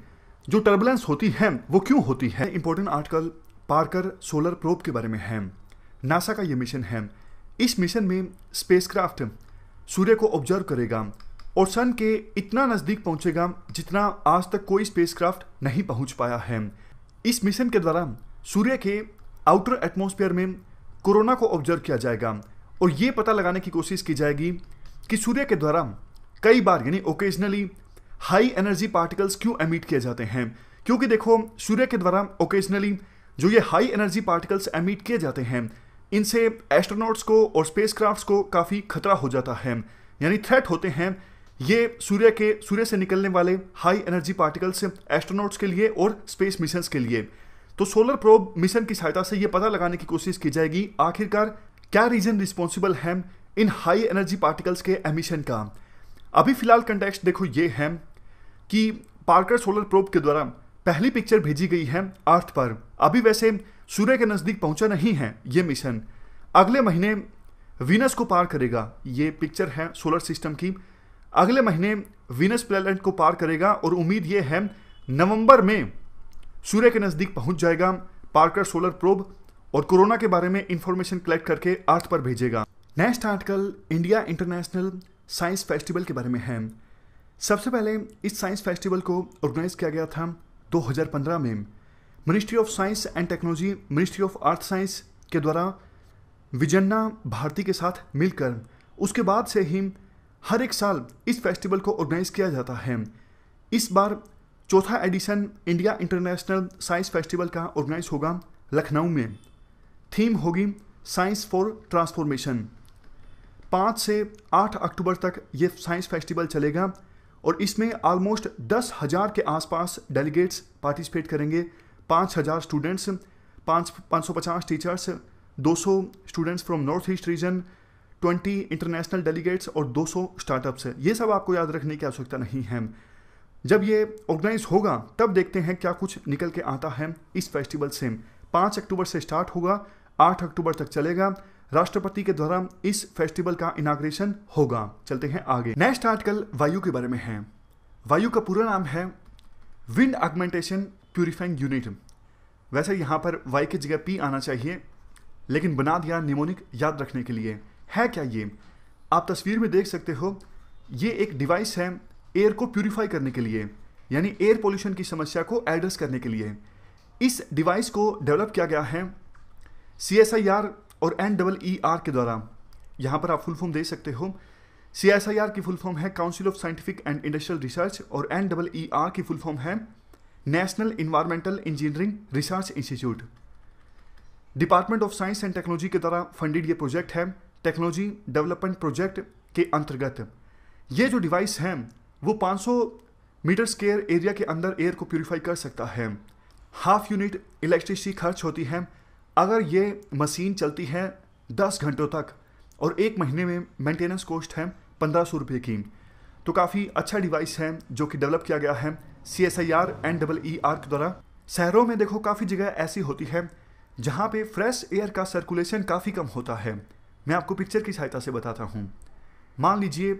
जो टर्बुलेंस होती है वो क्यों होती है। Important article Parker solar probe के बारे में है। नासा का ये मिशन है। इस मिशन में स्पेसक्राफ्ट सूर्य को ऑब्जर्व करेगा और सन के इतना नज़दीक पहुंचेगा जितना आज तक कोई स्पेसक्राफ्ट नहीं पहुंच पाया है। इस मिशन के द्वारा सूर्य के आउटर एटमॉस्फेयर में कोरोना को ऑब्जर्व किया जाएगा और ये पता लगाने की कोशिश की जाएगी कि सूर्य के द्वारा कई बार यानी ओकेजनली हाई एनर्जी पार्टिकल्स क्यों एमिट किए जाते हैं। क्योंकि देखो, सूर्य के द्वारा ओकेजनली जो ये हाई एनर्जी पार्टिकल्स एमिट किए जाते हैं, इनसे एस्ट्रोनॉट्स को और स्पेसक्राफ्ट्स को काफ़ी खतरा हो जाता है, यानी थ्रेट होते हैं ये सूर्य के सूर्य से निकलने वाले हाई एनर्जी पार्टिकल्स एस्ट्रोनॉट्स के लिए और स्पेस मिशंस के लिए। तो सोलर प्रोब मिशन की सहायता से ये पता लगाने की कोशिश की जाएगी आखिरकार क्या रीजन रिस्पॉन्सिबल है इन हाई एनर्जी पार्टिकल्स के एमिशन का। अभी फिलहाल कंटेक्स्ट देखो ये है कि पार्कर सोलर प्रोब के द्वारा पहली पिक्चर भेजी गई है अर्थ पर। अभी वैसे सूर्य के नज़दीक पहुंचा नहीं है ये मिशन, अगले महीने वीनस को पार करेगा। ये पिक्चर है सोलर सिस्टम की। अगले महीने वीनस प्लैनेट को पार करेगा और उम्मीद ये है नवंबर में सूर्य के नज़दीक पहुंच जाएगा पार्कर सोलर प्रोब और कोरोना के बारे में इंफॉर्मेशन कलेक्ट करके अर्थ पर भेजेगा। Next article India international science festival के बारे में है। सबसे पहले इस साइंस फेस्टिवल को ऑर्गेनाइज किया गया था दो हज़ार पंद्रह में ministry of science and technology, ministry of earth science के द्वारा विजन्ना भारती के साथ मिलकर। उसके बाद से ही हर एक साल इस फेस्टिवल को ऑर्गेनाइज किया जाता है। इस बार चौथा edition India international science festival का ऑर्गेनाइज होगा लखनऊ में। थीम होगी साइंस फॉर ट्रांसफॉर्मेशन। पाँच से आठ अक्टूबर तक ये साइंस फेस्टिवल चलेगा और इसमें ऑलमोस्ट दस हज़ार के आसपास डेलीगेट्स पार्टिसिपेट करेंगे। पाँच हज़ार स्टूडेंट्स, पाँच पाँच सौ पचास टीचर्स, दो सौ students from north east region, twenty international delegates और दो सौ स्टार्टअप्स। ये सब आपको याद रखने की आवश्यकता नहीं है। जब ये ऑर्गेनाइज होगा तब देखते हैं क्या कुछ निकल के आता है इस फेस्टिवल से। पाँच अक्टूबर से स्टार्ट होगा, आठ अक्टूबर तक चलेगा। राष्ट्रपति के द्वारा इस फेस्टिवल का इनाग्रेशन होगा। चलते हैं आगे। नेक्स्ट आर्टिकल वायु के बारे में है। वायु का पूरा नाम है विंड ऑगमेंटेशन प्यूरिफाइंग यूनिट। वैसे यहाँ पर वाई की जगह पी आना चाहिए, लेकिन बना दिया निमोनिक याद रखने के लिए। है क्या ये? आप तस्वीर में देख सकते हो, ये एक डिवाइस है एयर को प्यूरिफाई करने के लिए, यानी एयर पोल्यूशन की समस्या को एड्रेस करने के लिए। इस डिवाइस को डेवलप किया गया है सी एस आई आर और एन डबल ई आर के द्वारा। यहाँ पर आप फुल फॉर्म दे सकते हो। सी एस आई आर की फुल फॉर्म है council of scientific and industrial research और एन डबल ई आर की फुल फॉर्म है national environmental engineering research institute. Department of science and technology के द्वारा फंडेड ये प्रोजेक्ट है टेक्नोलॉजी डेवलपमेंट प्रोजेक्ट के अंतर्गत। ये जो डिवाइस है वो पाँच सौ मीटर स्क्वायर एरिया के अंदर एयर को प्यूरिफाई कर सकता है। हाफ यूनिट इलेक्ट्रिसिटी खर्च होती है अगर ये मशीन चलती है दस घंटों तक, और एक महीने में मेंटेनेंस कॉस्ट है पंद्रह सौ रुपये की। तो काफ़ी अच्छा डिवाइस है जो कि डेवलप किया गया है C S I R and double E R के द्वारा। शहरों में देखो काफ़ी जगह ऐसी होती है जहाँ पे फ्रेश एयर का सर्कुलेशन काफ़ी कम होता है। मैं आपको पिक्चर की सहायता से बताता हूँ। मान लीजिए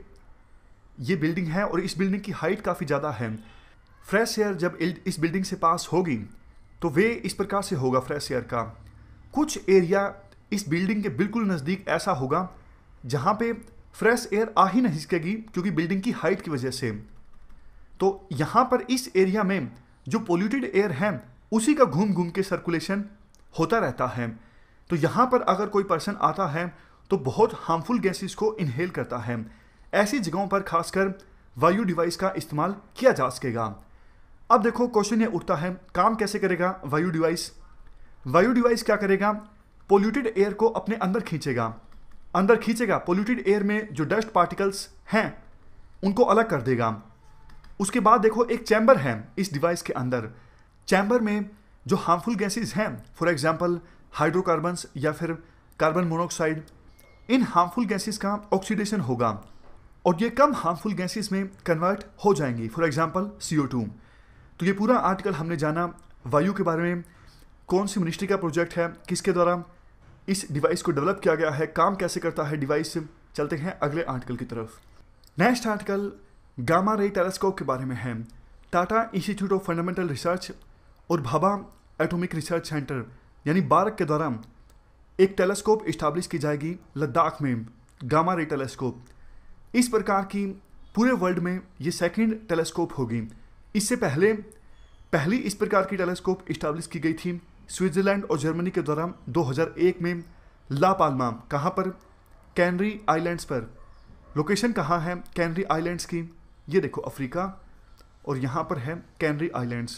ये बिल्डिंग है और इस बिल्डिंग की हाइट काफ़ी ज़्यादा है। फ्रेश एयर जब इस बिल्डिंग से पास होगी तो वे इस प्रकार से होगा फ्रेश एयर का। कुछ एरिया इस बिल्डिंग के बिल्कुल नज़दीक ऐसा होगा जहाँ पे फ्रेश एयर आ ही नहीं सकेगी क्योंकि बिल्डिंग की हाइट की वजह से। तो यहाँ पर इस एरिया में जो पोल्यूटेड एयर है उसी का घूम घूम के सर्कुलेशन होता रहता है। तो यहाँ पर अगर कोई पर्सन आता है तो बहुत हार्मफुल गैसेस को इनहेल करता है। ऐसी जगहों पर खासकर वायु डिवाइस का इस्तेमाल किया जा सकेगा। अब देखो क्वेश्चन ये उठता है, काम कैसे करेगा वायु डिवाइस? वायु डिवाइस क्या करेगा? पोल्यूटेड एयर को अपने अंदर खींचेगा अंदर खींचेगा पोल्यूटेड एयर में जो डस्ट पार्टिकल्स हैं उनको अलग कर देगा। उसके बाद देखो एक चैम्बर है इस डिवाइस के अंदर। चैम्बर में जो हार्मफुल गैसेस हैं, फॉर एग्जांपल हाइड्रोकार्बन्स या फिर कार्बन मोनोऑक्साइड, इन हार्मफुल गैसेस का ऑक्सीडेशन होगा और ये कम हार्मफुल गैसेस में कन्वर्ट हो जाएंगी, for example C O two. तो ये पूरा आर्टिकल हमने जाना वायु के बारे में, कौन सी मिनिस्ट्री का प्रोजेक्ट है, किसके द्वारा इस डिवाइस को डेवलप किया गया है, काम कैसे करता है डिवाइस। चलते हैं अगले आर्टिकल की तरफ। Next article gamma ray telescope के बारे में है। Tata institute of fundamental research और भाभा एटॉमिक रिसर्च सेंटर यानी बारक के द्वारा एक टेलीस्कोप इस्टाब्लिश की जाएगी लद्दाख में, गामा रे टेलीस्कोप। इस प्रकार की पूरे वर्ल्ड में ये सेकंड टेलीस्कोप होगी। इससे पहले पहली इस प्रकार की टेलीस्कोप इस्टाब्लिश की गई थी स्विट्जरलैंड और जर्मनी के द्वारा दो हज़ार एक में ला पाल्मा, कहाँ पर, कैनरी आइलैंड्स पर। लोकेशन कहाँ है कैनरी आइलैंड्स की, ये देखो अफ्रीका, और यहाँ पर है कैनरी आइलैंड्स।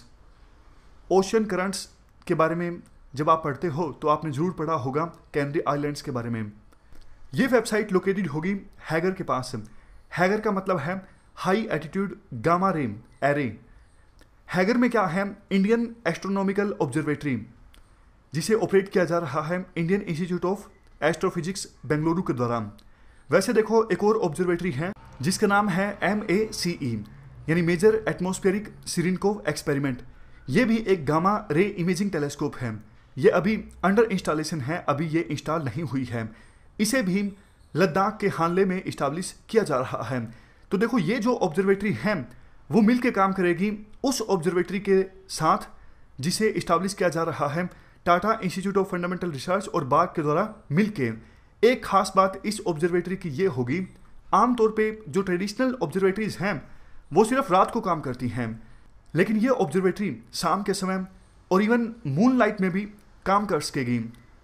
ओशन करंट्स के बारे में जब आप पढ़ते हो तो आपने जरूर पढ़ा होगा कैनरी आइलैंड्स के बारे में। ये वेबसाइट लोकेटेड होगी हैगर के पास। हैगर का मतलब है high attitude gamma ray array. HAGAR में क्या है, इंडियन एस्ट्रोनॉमिकल ऑब्जर्वेटरी, जिसे ऑपरेट किया जा रहा है Indian institute of astrophysics Bengaluru के द्वारा। वैसे देखो एक और ऑब्जर्वेटरी है जिसका नाम है एम ए सी ई यानी मेजर एटमॉस्फेरिक सिरिनकोव एक्सपेरिमेंट। ये भी एक गामा रे इमेजिंग टेलीस्कोप है। ये अभी अंडर इंस्टॉलेशन है, अभी ये इंस्टॉल नहीं हुई है। इसे भी लद्दाख के हानले में इस्टाब्लिश किया जा रहा है। तो देखो ये जो ऑब्जर्वेटरी है वो मिलकर काम करेगी उस ऑब्जर्वेटरी के साथ जिसे इस्टाब्लिश किया जा रहा है Tata institute of fundamental research और बाग के द्वारा मिलके। एक खास बात इस ऑब्जर्वेटरी की ये होगी, आमतौर पे जो ट्रेडिशनल ऑब्जर्वेटरीज हैं वो सिर्फ रात को काम करती हैं, लेकिन ये ऑब्जर्वेटरी शाम के समय और इवन मून लाइट में भी काम कर सकेगी।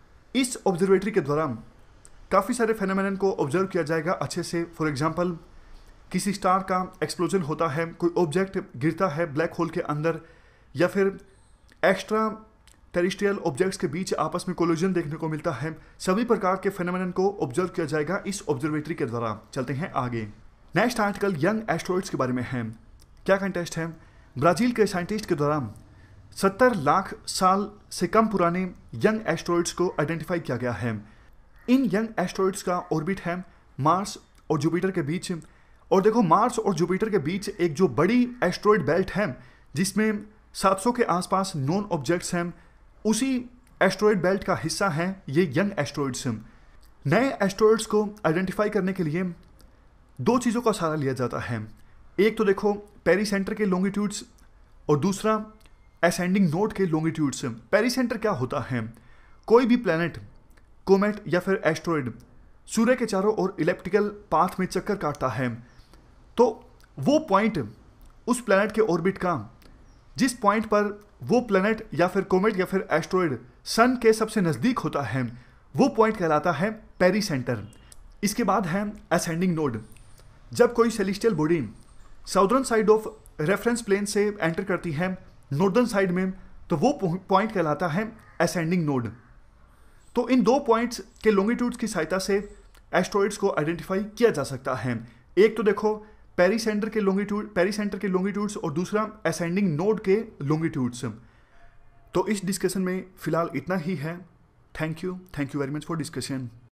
इस ऑब्जर्वेटरी के द्वारा काफ़ी सारे फेनोमेनन को ऑब्जर्व किया जाएगा अच्छे से। फॉर एग्जांपल किसी स्टार का एक्सप्लोजन होता है, कोई ऑब्जेक्ट गिरता है ब्लैक होल के अंदर, या फिर एक्स्ट्रा टेरिस्ट्रियल ऑब्जेक्ट्स के बीच आपस में कोलिजन देखने को मिलता है। सभी प्रकार के फेनोमेनन को ऑब्जर्व किया जाएगा इस ऑब्जर्वेटरी के द्वारा। चलते हैं आगे। नेक्स्ट आर्टिकल यंग एस्ट्रॉइड्स के बारे में है। क्या कंटेस्ट है, ब्राज़ील के साइंटिस्ट के द्वारा सत्तर लाख साल से कम पुराने यंग एस्ट्रॉइड्स को आइडेंटिफाई किया गया है। इन यंग एस्ट्रॉइड्स का ऑर्बिट है मार्स और जुपिटर के बीच। और देखो मार्स और जुपिटर के बीच एक जो बड़ी एस्ट्रॉइड बेल्ट है जिसमें सात सौ के आसपास नॉन ऑब्जेक्ट्स हैं, उसी एस्ट्रॉइड बेल्ट का हिस्सा है ये यंग एस्ट्रॉइड्स। नए एस्ट्रॉइड्स को आइडेंटिफाई करने के लिए दो चीज़ों का सहारा लिया जाता है। एक तो देखो पेरीसेंटर के लॉन्गिट्यूड्स और दूसरा असेंडिंग नोड के लॉन्गिट्यूड्स। पेरीसेंटर क्या होता है, कोई भी प्लैनेट, कोमेट या फिर एस्ट्रॉइड सूर्य के चारों ओर इलेप्टिकल पाथ में चक्कर काटता है, तो वो पॉइंट उस प्लैनेट के ऑर्बिट का जिस पॉइंट पर वो प्लैनेट या फिर कोमेट या फिर एस्ट्रॉइड सन के सबसे नज़दीक होता है वो पॉइंट कहलाता है पेरीसेंटर। इसके बाद है असेंडिंग नोड। जब कोई celestial body southern side of reference plane से एंटर करती है नॉर्दर्न साइड में, तो वो पॉइंट कहलाता है असेंडिंग नोड। तो इन दो पॉइंट्स के लॉन्गिट्यूड्स की सहायता से एस्ट्रॉइड्स को आइडेंटिफाई किया जा सकता है। एक तो देखो पेरीसेंटर के लॉन्गिट्यूड पेरीसेंटर के लॉन्गिट्यूड्स और दूसरा असेंडिंग नोड के लॉन्गिट्यूड्स। तो इस डिस्कशन में फिलहाल इतना ही है। Thank you thank you very much for discussion.